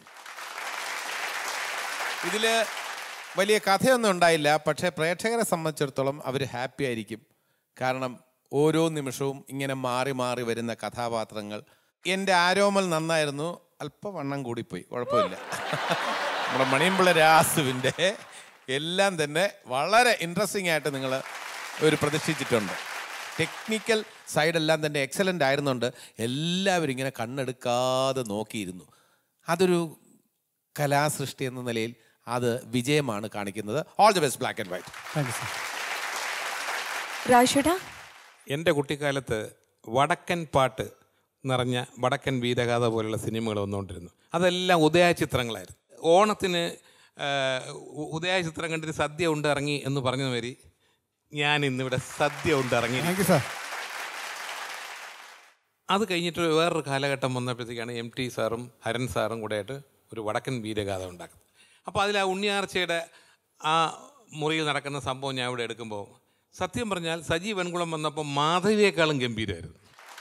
ഇതില് വലിയ കഥയൊന്നും ഉണ്ടായില്ല, പക്ഷേ പ്രേക്ഷകരെ സംബന്ധിച്ചിടത്തോളം അവർ ഹാപ്പി ആയിരിക്കും. കാരണം ഓരോ നിമിഷവും ഇങ്ങനെ മാറി മാറി വരുന്ന കഥാപാത്രങ്ങൾ. എൻ്റെ ആരോമൽ നന്നായിരുന്നു, അല്പം വണ്ണം കൂടിപ്പോയി, കുഴപ്പമില്ല. നമ്മുടെ മണിയമ്പിള്ള രാസുവിൻ്റെ എല്ലാം തന്നെ വളരെ ഇൻട്രസ്റ്റിംഗ് ആയിട്ട് നിങ്ങൾ ഒരു പ്രദർശിച്ചിട്ടുണ്ട്. ടെക്നിക്കൽ സൈഡെല്ലാം തന്നെ എക്സലൻ്റ് ആയിരുന്നുണ്ട്. എല്ലാവരും ഇങ്ങനെ കണ്ണെടുക്കാതെ നോക്കിയിരുന്നു. അതൊരു കലാസൃഷ്ടി എന്ന നിലയിൽ അത് വിജയമാണ് കാണിക്കുന്നത്. All the best Black and White. രാജേട്ടാ, എൻ്റെ കുട്ടിക്കാലത്ത് വടക്കൻ പാട്ട് നിറഞ്ഞ വടക്കൻ വീരഗാഥ പോലുള്ള സിനിമകൾ വന്നുകൊണ്ടിരുന്നു. അതെല്ലാം ഉദയ ചിത്രങ്ങളായിരുന്നു. ഓണത്തിന് ഉദയ ചിത്രം കണ്ടിട്ട് സദ്യ ഉണ്ട് ഇറങ്ങി എന്ന് പറഞ്ഞ മാതിരി ഞാൻ ഇന്നിവിടെ സദ്യ ഉണ്ട് ഇറങ്ങി. അത് കഴിഞ്ഞിട്ട് വേറൊരു കാലഘട്ടം വന്നപ്പോഴത്തേക്കാണ് എം ടി സാറും ഹരൻ സാറും കൂടെ ആയിട്ട് ഒരു വടക്കൻ വീരഗാഥ ഉണ്ടാക്കുന്നത്. അപ്പോൾ അതിൽ ആ ഉണ്ണിയാർച്ചയുടെ ആ മുറിയിൽ നടക്കുന്ന സംഭവം ഞാൻ ഇവിടെ എടുക്കുമ്പോൾ സത്യം പറഞ്ഞാൽ സജി വെൺകുളം വന്നപ്പോൾ മാധവിയേക്കാളും ഗംഭീരമായിരുന്നു.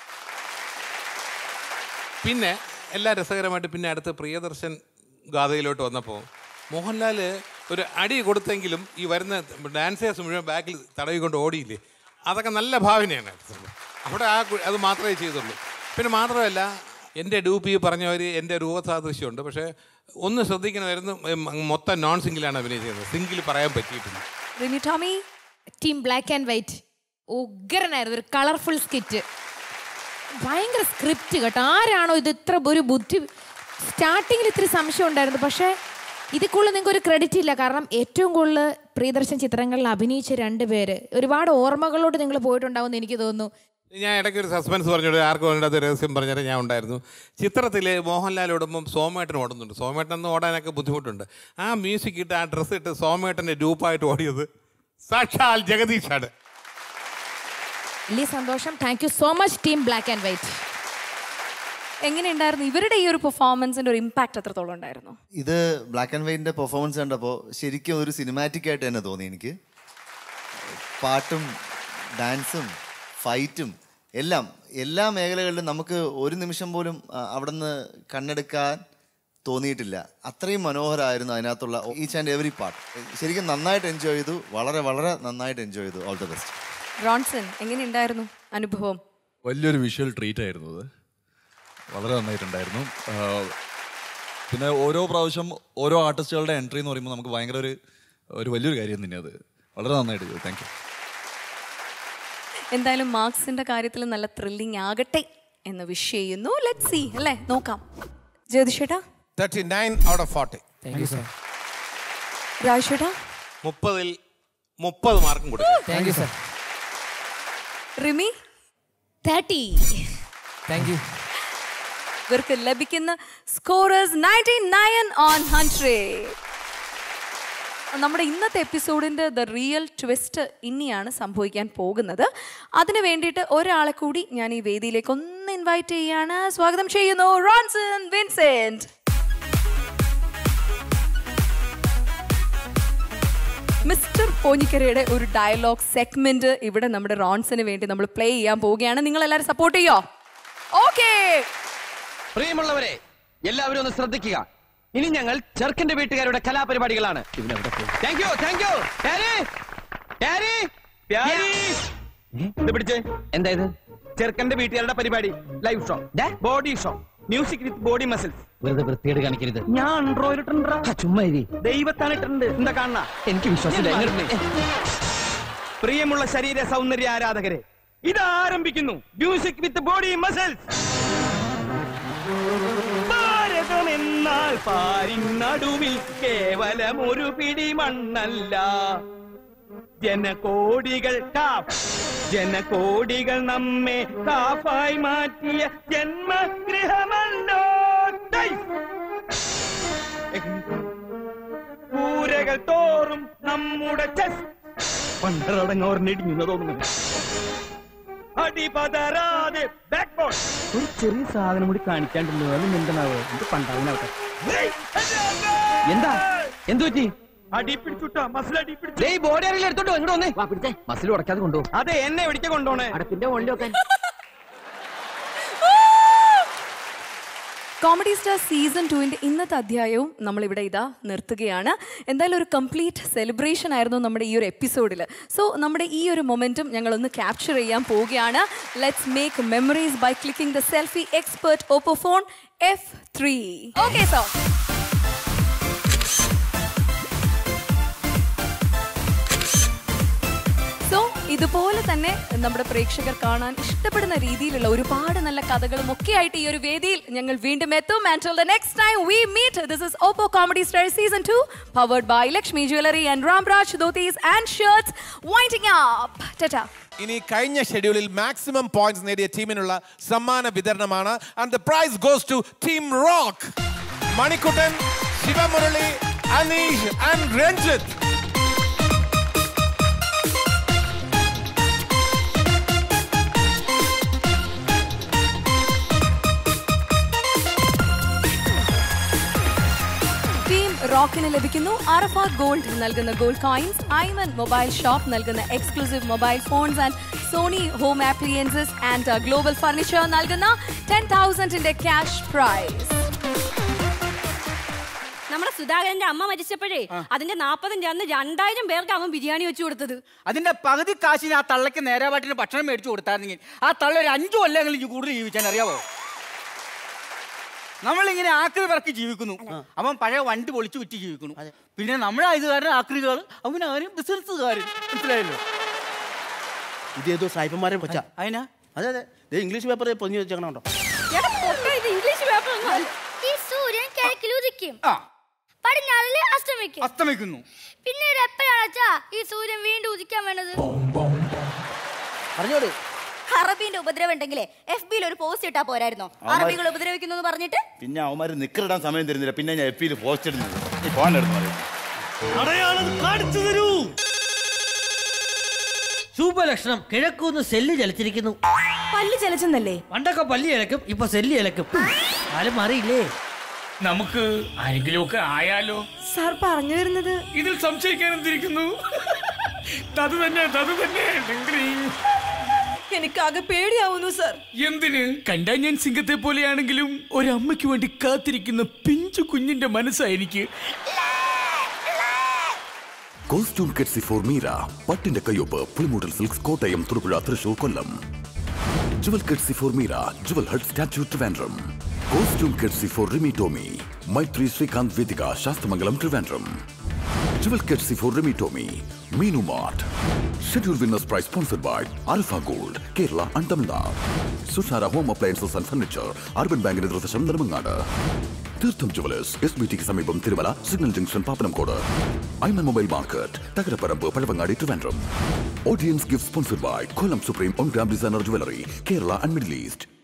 പിന്നെ എല്ലാ രസകരമായിട്ട് പിന്നെ അടുത്ത് പ്രിയദർശൻ ഗാഥയിലോട്ട് വന്നപ്പോൾ മോഹൻലാൽ ഒരു അടി കൊടുത്തെങ്കിലും ഈ വരുന്ന ഡാൻസേഴ്സ് മുഴുവൻ ബാക്കിൽ തടവിക്കൊണ്ട് ഓടിയില്ലേ, അതൊക്കെ നല്ല ഭാവനയാണ്. അവിടെ ആ അത് മാത്രമേ ചെയ്തുള്ളൂ. പിന്നെ മാത്രമല്ല എൻ്റെ ഡ്യൂപ്പി പറഞ്ഞവർ എൻ്റെ രൂപസാദൃശ്യമുണ്ട്, പക്ഷേ ഒന്ന് ശ്രദ്ധിക്കണമായിരുന്നു, മൊത്തം നോൺ സിംഗിളാണ് അഭിനയിച്ചത്, സിംഗിൾ പറയാൻ പറ്റിയിട്ടില്ല. ടീം ബ്ലാക്ക് ആൻഡ് വൈറ്റ് ഉഗ്രനായിരുന്നു. ഒരു കളർഫുൾ സ്കിറ്റ്, ഭയങ്കര സ്ക്രിപ്റ്റ് കേട്ടോ. ആരാണോ ഇത് ഇത്ര ഒരു ബുദ്ധി? സ്റ്റാർട്ടിങ്ങിൽ ഇത്തിരി സംശയം ഉണ്ടായിരുന്നു, പക്ഷേ ഇതിൽ കൂടുതൽ നിങ്ങൾക്ക് ഒരു ക്രെഡിറ്റ് ഇല്ല. കാരണം ഏറ്റവും കൂടുതൽ പ്രിയദർശൻ ചിത്രങ്ങളിൽ അഭിനയിച്ച രണ്ട് പേര്, ഒരുപാട് ഓർമ്മകളോട് നിങ്ങൾ പോയിട്ടുണ്ടാവും എന്ന് എനിക്ക് തോന്നുന്നു. ഞാൻ ഇടയ്ക്ക് ഒരു സസ്പെൻസ് പറഞ്ഞോട് ആർക്കും വേണ്ടത് രഹസ്യം പറഞ്ഞാൽ ഞാൻ ഉണ്ടായിരുന്നു. ചിത്രത്തിൽ മോഹൻലാൽ ഓടുമ്പം സോമേട്ടൻ ഓടുന്നുണ്ട്. സോമേട്ടൻ എന്ന് ഓടാനൊക്കെ ബുദ്ധിമുട്ടുണ്ട്. ആ മ്യൂസിക് ഇട്ട് ആ ഡ്രസ്സ് ഇട്ട് സോമേട്ടൻ്റെ ഡ്യൂപ്പായിട്ട് ഓടിയത് സാക്ഷാൽ ജഗദീഷാണ്. വലിയ സന്തോഷം. Thank you so much team Black and White. എങ്ങനെയുണ്ടായിരുന്നു ഇവരുടെ ഈ ഒരു പെർഫോമൻസിന്റെ ഒരു ഇമ്പാക്ട് എത്രത്തോളം ഉണ്ടായിരുന്നു? ഇത് ബ്ലാക്ക് ആൻഡ് വൈറ്റിന്റെ പെർഫോമൻസ് കണ്ടപ്പോൾ ശരിക്കും ഒരു സിനിമാറ്റിക് ആയിട്ട് തന്നെ തോന്നി എനിക്ക്. പാട്ടും ഡാൻസും ഫൈറ്റും എല്ലാം എല്ലാ മേഖലകളിലും നമുക്ക് ഒരു നിമിഷം പോലും അവിടെ നിന്ന് കണ്ണെടുക്കാൻ തോന്നിയിട്ടില്ല. അത്രയും മനോഹരമായിരുന്നു അതിനകത്തുള്ള ഈച്ച് ആൻഡ് എവറി പാർട്ട്. ശരിക്കും നന്നായിട്ട് എൻജോയ് ചെയ്തു, വളരെ വളരെ നന്നായിട്ട് എൻജോയ് ചെയ്തു. All the best. റോൺസൺ, എങ്ങനെയുണ്ടായിരുന്നു അനുഭവം? വലിയൊരു വിഷ്വൽ ട്രീറ്റ് ആയിരുന്നു അത്, വളരെ നന്നായിട്ടുണ്ടായിരുന്നു. പിന്നെ ഓരോ പ്രാവശ്യം ഓരോ ആർട്ടിസ്റ്റുകളുടെ എൻട്രി എന്ന് പറയുമ്പോൾ നമുക്ക് ഭയങ്കര ഒരു ഒരു വലിയൊരു കാര്യം തന്നെ അത്. വളരെ നന്നായിട്ട് ചെയ്തു. Thank you. എന്തായാലും മാർക്സിന്റെ കാര്യത്തിൽ നല്ല ത്രില്ലിംഗ് ആകട്ടെ എന്ന് വിഷ് ചെയ്യുന്നു. ലെറ്റ്സ് സീ അല്ലേ, നോക്കാം. ജ്യോതിഷേട്ടാ, മുപ്പത്തിയൊന്ന് out of forty. Thank you sir. രാജേട്ടാ, മുപ്പതിൽ മുപ്പത് മാർക്കും കൊടുക്കും. Thank you sir. Rimi, thirty. Thank you. ഇവർക്ക് ലഭിക്കുന്ന scorers ninety nine on one hundred. നമ്മുടെ ഇന്നത്തെ എപ്പിസോഡിന്റെ ദ റിയൽ ട്വിസ്റ്റ് ഇനിയാണ് സംഭവിക്കാൻ പോകുന്നത്. അതിനു വേണ്ടിയിട്ട് ഒരാളെ കൂടി ഞാൻ ഈ വേദിയിലേക്ക് ഒന്ന് ഇൻവൈറ്റ് ചെയ്യാണ്. സ്വാഗതം ചെയ്യുന്നു റോൺസൺ വിൻസെന്റ്. മിസ്റ്റർ പോഞ്ഞിക്കരയുടെ ഒരു ഡയലോഗ് സെഗ്മെന്റ് ഇവിടെ നമ്മുടെ റോൺസന് വേണ്ടി നമ്മൾ പ്ലേ ചെയ്യാൻ പോവുകയാണ്. നിങ്ങൾ എല്ലാവരും സപ്പോർട്ട് ചെയ്യോ? ഓക്കേ. പ്രിയമുള്ളവരെ, എല്ലാവരും ഒന്ന് ശ്രദ്ധിക്കുക. ഇനി ഞങ്ങൾ ചെറുക്കന്റെ വീട്ടുകാരുടെ കലാപരിപാടികളാണ്. Thank you thank you. പിടിച്ചേ. എന്താ ഇത്? ചെറുക്കന്റെ വീട്ടുകാരുടെ പരിപാടി, live show, body show, music with body muscles. വെറുതെ വൃത്തിയേട് കാണിക്കരുത്. ഞാൻ ആൻഡ്രോയിഡ് ഇട്ടുണ്ട്. ചുമ്മാ ദൈവത്താണ് ഇട്ടുണ്ട്. എന്താ കാണണ? എനിക്ക് വിശ്വാസമില്ല. പ്രിയമുള്ള ശരീര സൗന്ദര്യ ആരാധകരെ, ഇത് ആരംഭിക്കുന്നു മ്യൂസിക് വിത്ത് ബോഡി മസിൽസ്. ഭാരതമെന്നാൽ പാരിൻ നടുവിൽ കേവലം ഒരു പിടി മണ്ണല്ല, ജനകോടികൾ കാഫ്, ജനകോടികൾ നമ്മെ കാഫായി മാറ്റിയ ജന്മഗൃഹമല്ലോ. കൂരകൾ തോറും നമ്മുടെ ചെസ് പണ്ടടങ്ങോർന്നിടിഞ്ഞു തോന്നുന്നു. അടിപതരാതെ ബാക്ക് ബോൾ. ഒരു ചെറിയ സാധനം കൂടി കാണിക്കാണ്ടല്ലോ. അത് എന്താണാവോ? ഇത് പണ്ടാവുന്നാവട്ടെ. എന്താ എന്തു പറ്റി? അടി പിടിച്ചുട്ടാ മസിൽ അടി പിടിച്ചു. ബോഡി അറിയില്ല, എടുത്തോട്ടോ. എങ്ങോട്ട് വന്നേ? പിടിച്ചേ. മസിൽ ഉടക്കാതെ കൊണ്ടോ? അതെ, എന്നെ പിടിച്ച കൊണ്ടോണേ. അടുപ്പിന്റെ മുകളിൽ വെക്കാൻ. കോമഡി സ്റ്റാർ സീസൺ ടുവിൻ്റെ ഇന്നത്തെ അധ്യായവും നമ്മളിവിടെ ഇതാ നിർത്തുകയാണ്. എന്തായാലും ഒരു കംപ്ലീറ്റ് സെലിബ്രേഷൻ ആയിരുന്നു നമ്മുടെ ഈ ഒരു എപ്പിസോഡിൽ. സോ നമ്മുടെ ഈ ഒരു മൊമെൻറ്റും ഞങ്ങളൊന്ന് ക്യാപ്ചർ ചെയ്യാൻ പോവുകയാണ്. Let's make memories by clicking the selfie expert Oppo phone F three. Okay so so ഇതുപോലെ തന്നെ നമ്മുടെ പ്രേക്ഷകർ കാണാൻ ഇഷ്ടപ്പെടുന്ന രീതിയിലുള്ള ഒരുപാട് നല്ല കഥകളും ഒക്കെ ആയിട്ട് ഈ ഒരു വേദിയിൽ ഞങ്ങൾ വീണ്ടും എത്തും. Until the next time we meet, this is Oppo Comedy Stars Season two, powered by Lakshmi Jewelry and Ramraj Dhotis and Shirts. Winding up. Tata. ഇനി കഴിഞ്ഞ ഷെഡ്യൂളിൽ മാക്സിമം പോയിന്റ്സ് നേടിയ ടീമിനുള്ള സമ്മാന വിതരണമാണ്. And the prize goes to Team Rock. Manikuttan, Shivamurali, Aneesh and Ranjith. റോക്കിന് ലഭിക്കുന്നു Arafa Gold നൽകുന്ന gold coins, Aiman Mobile Shop നൽകുന്ന exclusive mobile phones and Sony home appliances and Global Furniture നൽകുന്ന ടെൻ തൗസൻഡിന്റെ ക്യാഷ് പ്രൈസ്. നമ്മുടെ സുധാകരന്റെ അമ്മ മരിച്ചപ്പോഴേ അതിന്റെ നാപ്പതിന്റെ അന്ന് രണ്ടായിരം പേർക്ക് അവൻ ബിരിയാണി വെച്ചു കൊടുത്തത്. അതിന്റെ പകുതി കാശിന് ആ തള്ളക്ക് നേരാപാട്ടിന് ഭക്ഷണം മേടിച്ചു കൊടുത്തായിരുന്നെങ്കിൽ ആ തള്ള ഒരു അഞ്ചു കൊല്ലങ്ങളിൽ കൂടുതൽ ജീവിച്ചാൻ അറിയാവോ? നമ്മളിങ്ങനെ ആക്രി പറക്കി ജീവിക്കുന്നു. അവൻ പഴയ വണ്ടി പൊളിച്ചു വിറ്റ് ജീവിക്കുന്നു. പിന്നെ നമ്മളായതുകാരൻ ആക്രികൾ, അവനാരും ബിസിനസ്സുകാരൻ. മനസ്സിലായല്ലോ? ഇതേതോ സായിപ്പന്മാരെ വെച്ചാ അതിനാ? അതെ അതെ, ഇംഗ്ലീഷ് പേപ്പർ പൊഞ്ഞു വെച്ചോ. ഇംഗ്ലീഷ് പേപ്പർ ഈ സൂര്യൻ കിഴക്കിൽ ഉദിക്കും, പടിഞ്ഞാറില് അസ്തമിക്കും അസ്തമിക്കുന്നു പിന്നീട് എപ്പോഴാണാ ഈ സൂര്യൻ വീണ്ടും ഉദിക്കാൻ വേണ്ടത്? പറഞ്ഞോളൂ. അറബിന്റെ ഉപദ്രവം ഉണ്ടെങ്കിലേ എഫ് ബിയിൽ ഒരു പോസ്റ്റ് ഇട്ടാ പോരായിരുന്നോ? അറബികൾ ഉപദ്രവിക്കുന്നു പറഞ്ഞിട്ട്. പിന്നെ അവന്മാര് നിക്കറിടാൻ സമയം തരുന്നില്ല, പിന്നെ ഞാൻ എഫ് ബിയിൽ പോസ്റ്റ് ഇടുന്നത്. ശുഭലക്ഷണം, കിഴക്കൂന്ന് സെല്ല് ചലിച്ചിരിക്കുന്നു. പല്ല് ചലച്ചെന്നല്ലേ? പണ്ടൊക്കെ പല്ലി ഇലക്കും, ഇപ്പൊ സെല്ല് ഇലക്കും. ആരും മാറിയില്ലേ? നമുക്ക് ആരെങ്കിലും ഒക്കെ ആയാലോ? സാർ പറഞ്ഞു വരുന്നത് ഇതിൽ സംശയിക്കാൻ എന്തിരിക്കുന്നു? അത് തന്നെ അത് തന്നെ. എനിക്കാകെ പേടിയാവുന്നു സാർ. എന്തിന്? കണ്ടാ ഞാൻ സിംഗത്തെ പോലെയാണെങ്കിലും ഒരമ്മയ്ക്ക് വേണ്ടി കാത്തിരിക്കുന്ന പിഞ്ചു കുഞ്ഞിന്റെ മനസ്സാ എനിക്ക്. കോസ്റ്റ്യൂം കെറ്റ്സി ഫോർ മീര, പട്ടിന്റെ കയ്യൊപ്പ്, Pulimoodal Silks, Kottayam, Thodupuzha, Thrissur, Kollam. Jewel courtesy for Meera, Jewel Hut, Statue, Trivandrum. Costume courtesy for Rimi Tomy, Maithri, Sreekanth, Vedika, Sasthamangalam, Trivandrum. Jewel Kitsy for Remy Tommy, Meenu Mart. Schedule winners prize sponsored by Alpha Gold, Kerala and Tamil Nadu. Sushara Home Appliances and Furniture, Urban Bank in Rithasham, Nirmangada. Tirtham Jewelers, S B T Samibam, Tirumala, Signal Junction, Papanam Koda. Ayman Mobile Market, Takaraparampu, Palavangadi, Trivandrum. Audience gift sponsored by Kollam Supreme On Gram Designer Jewelry, Kerala and Middle East.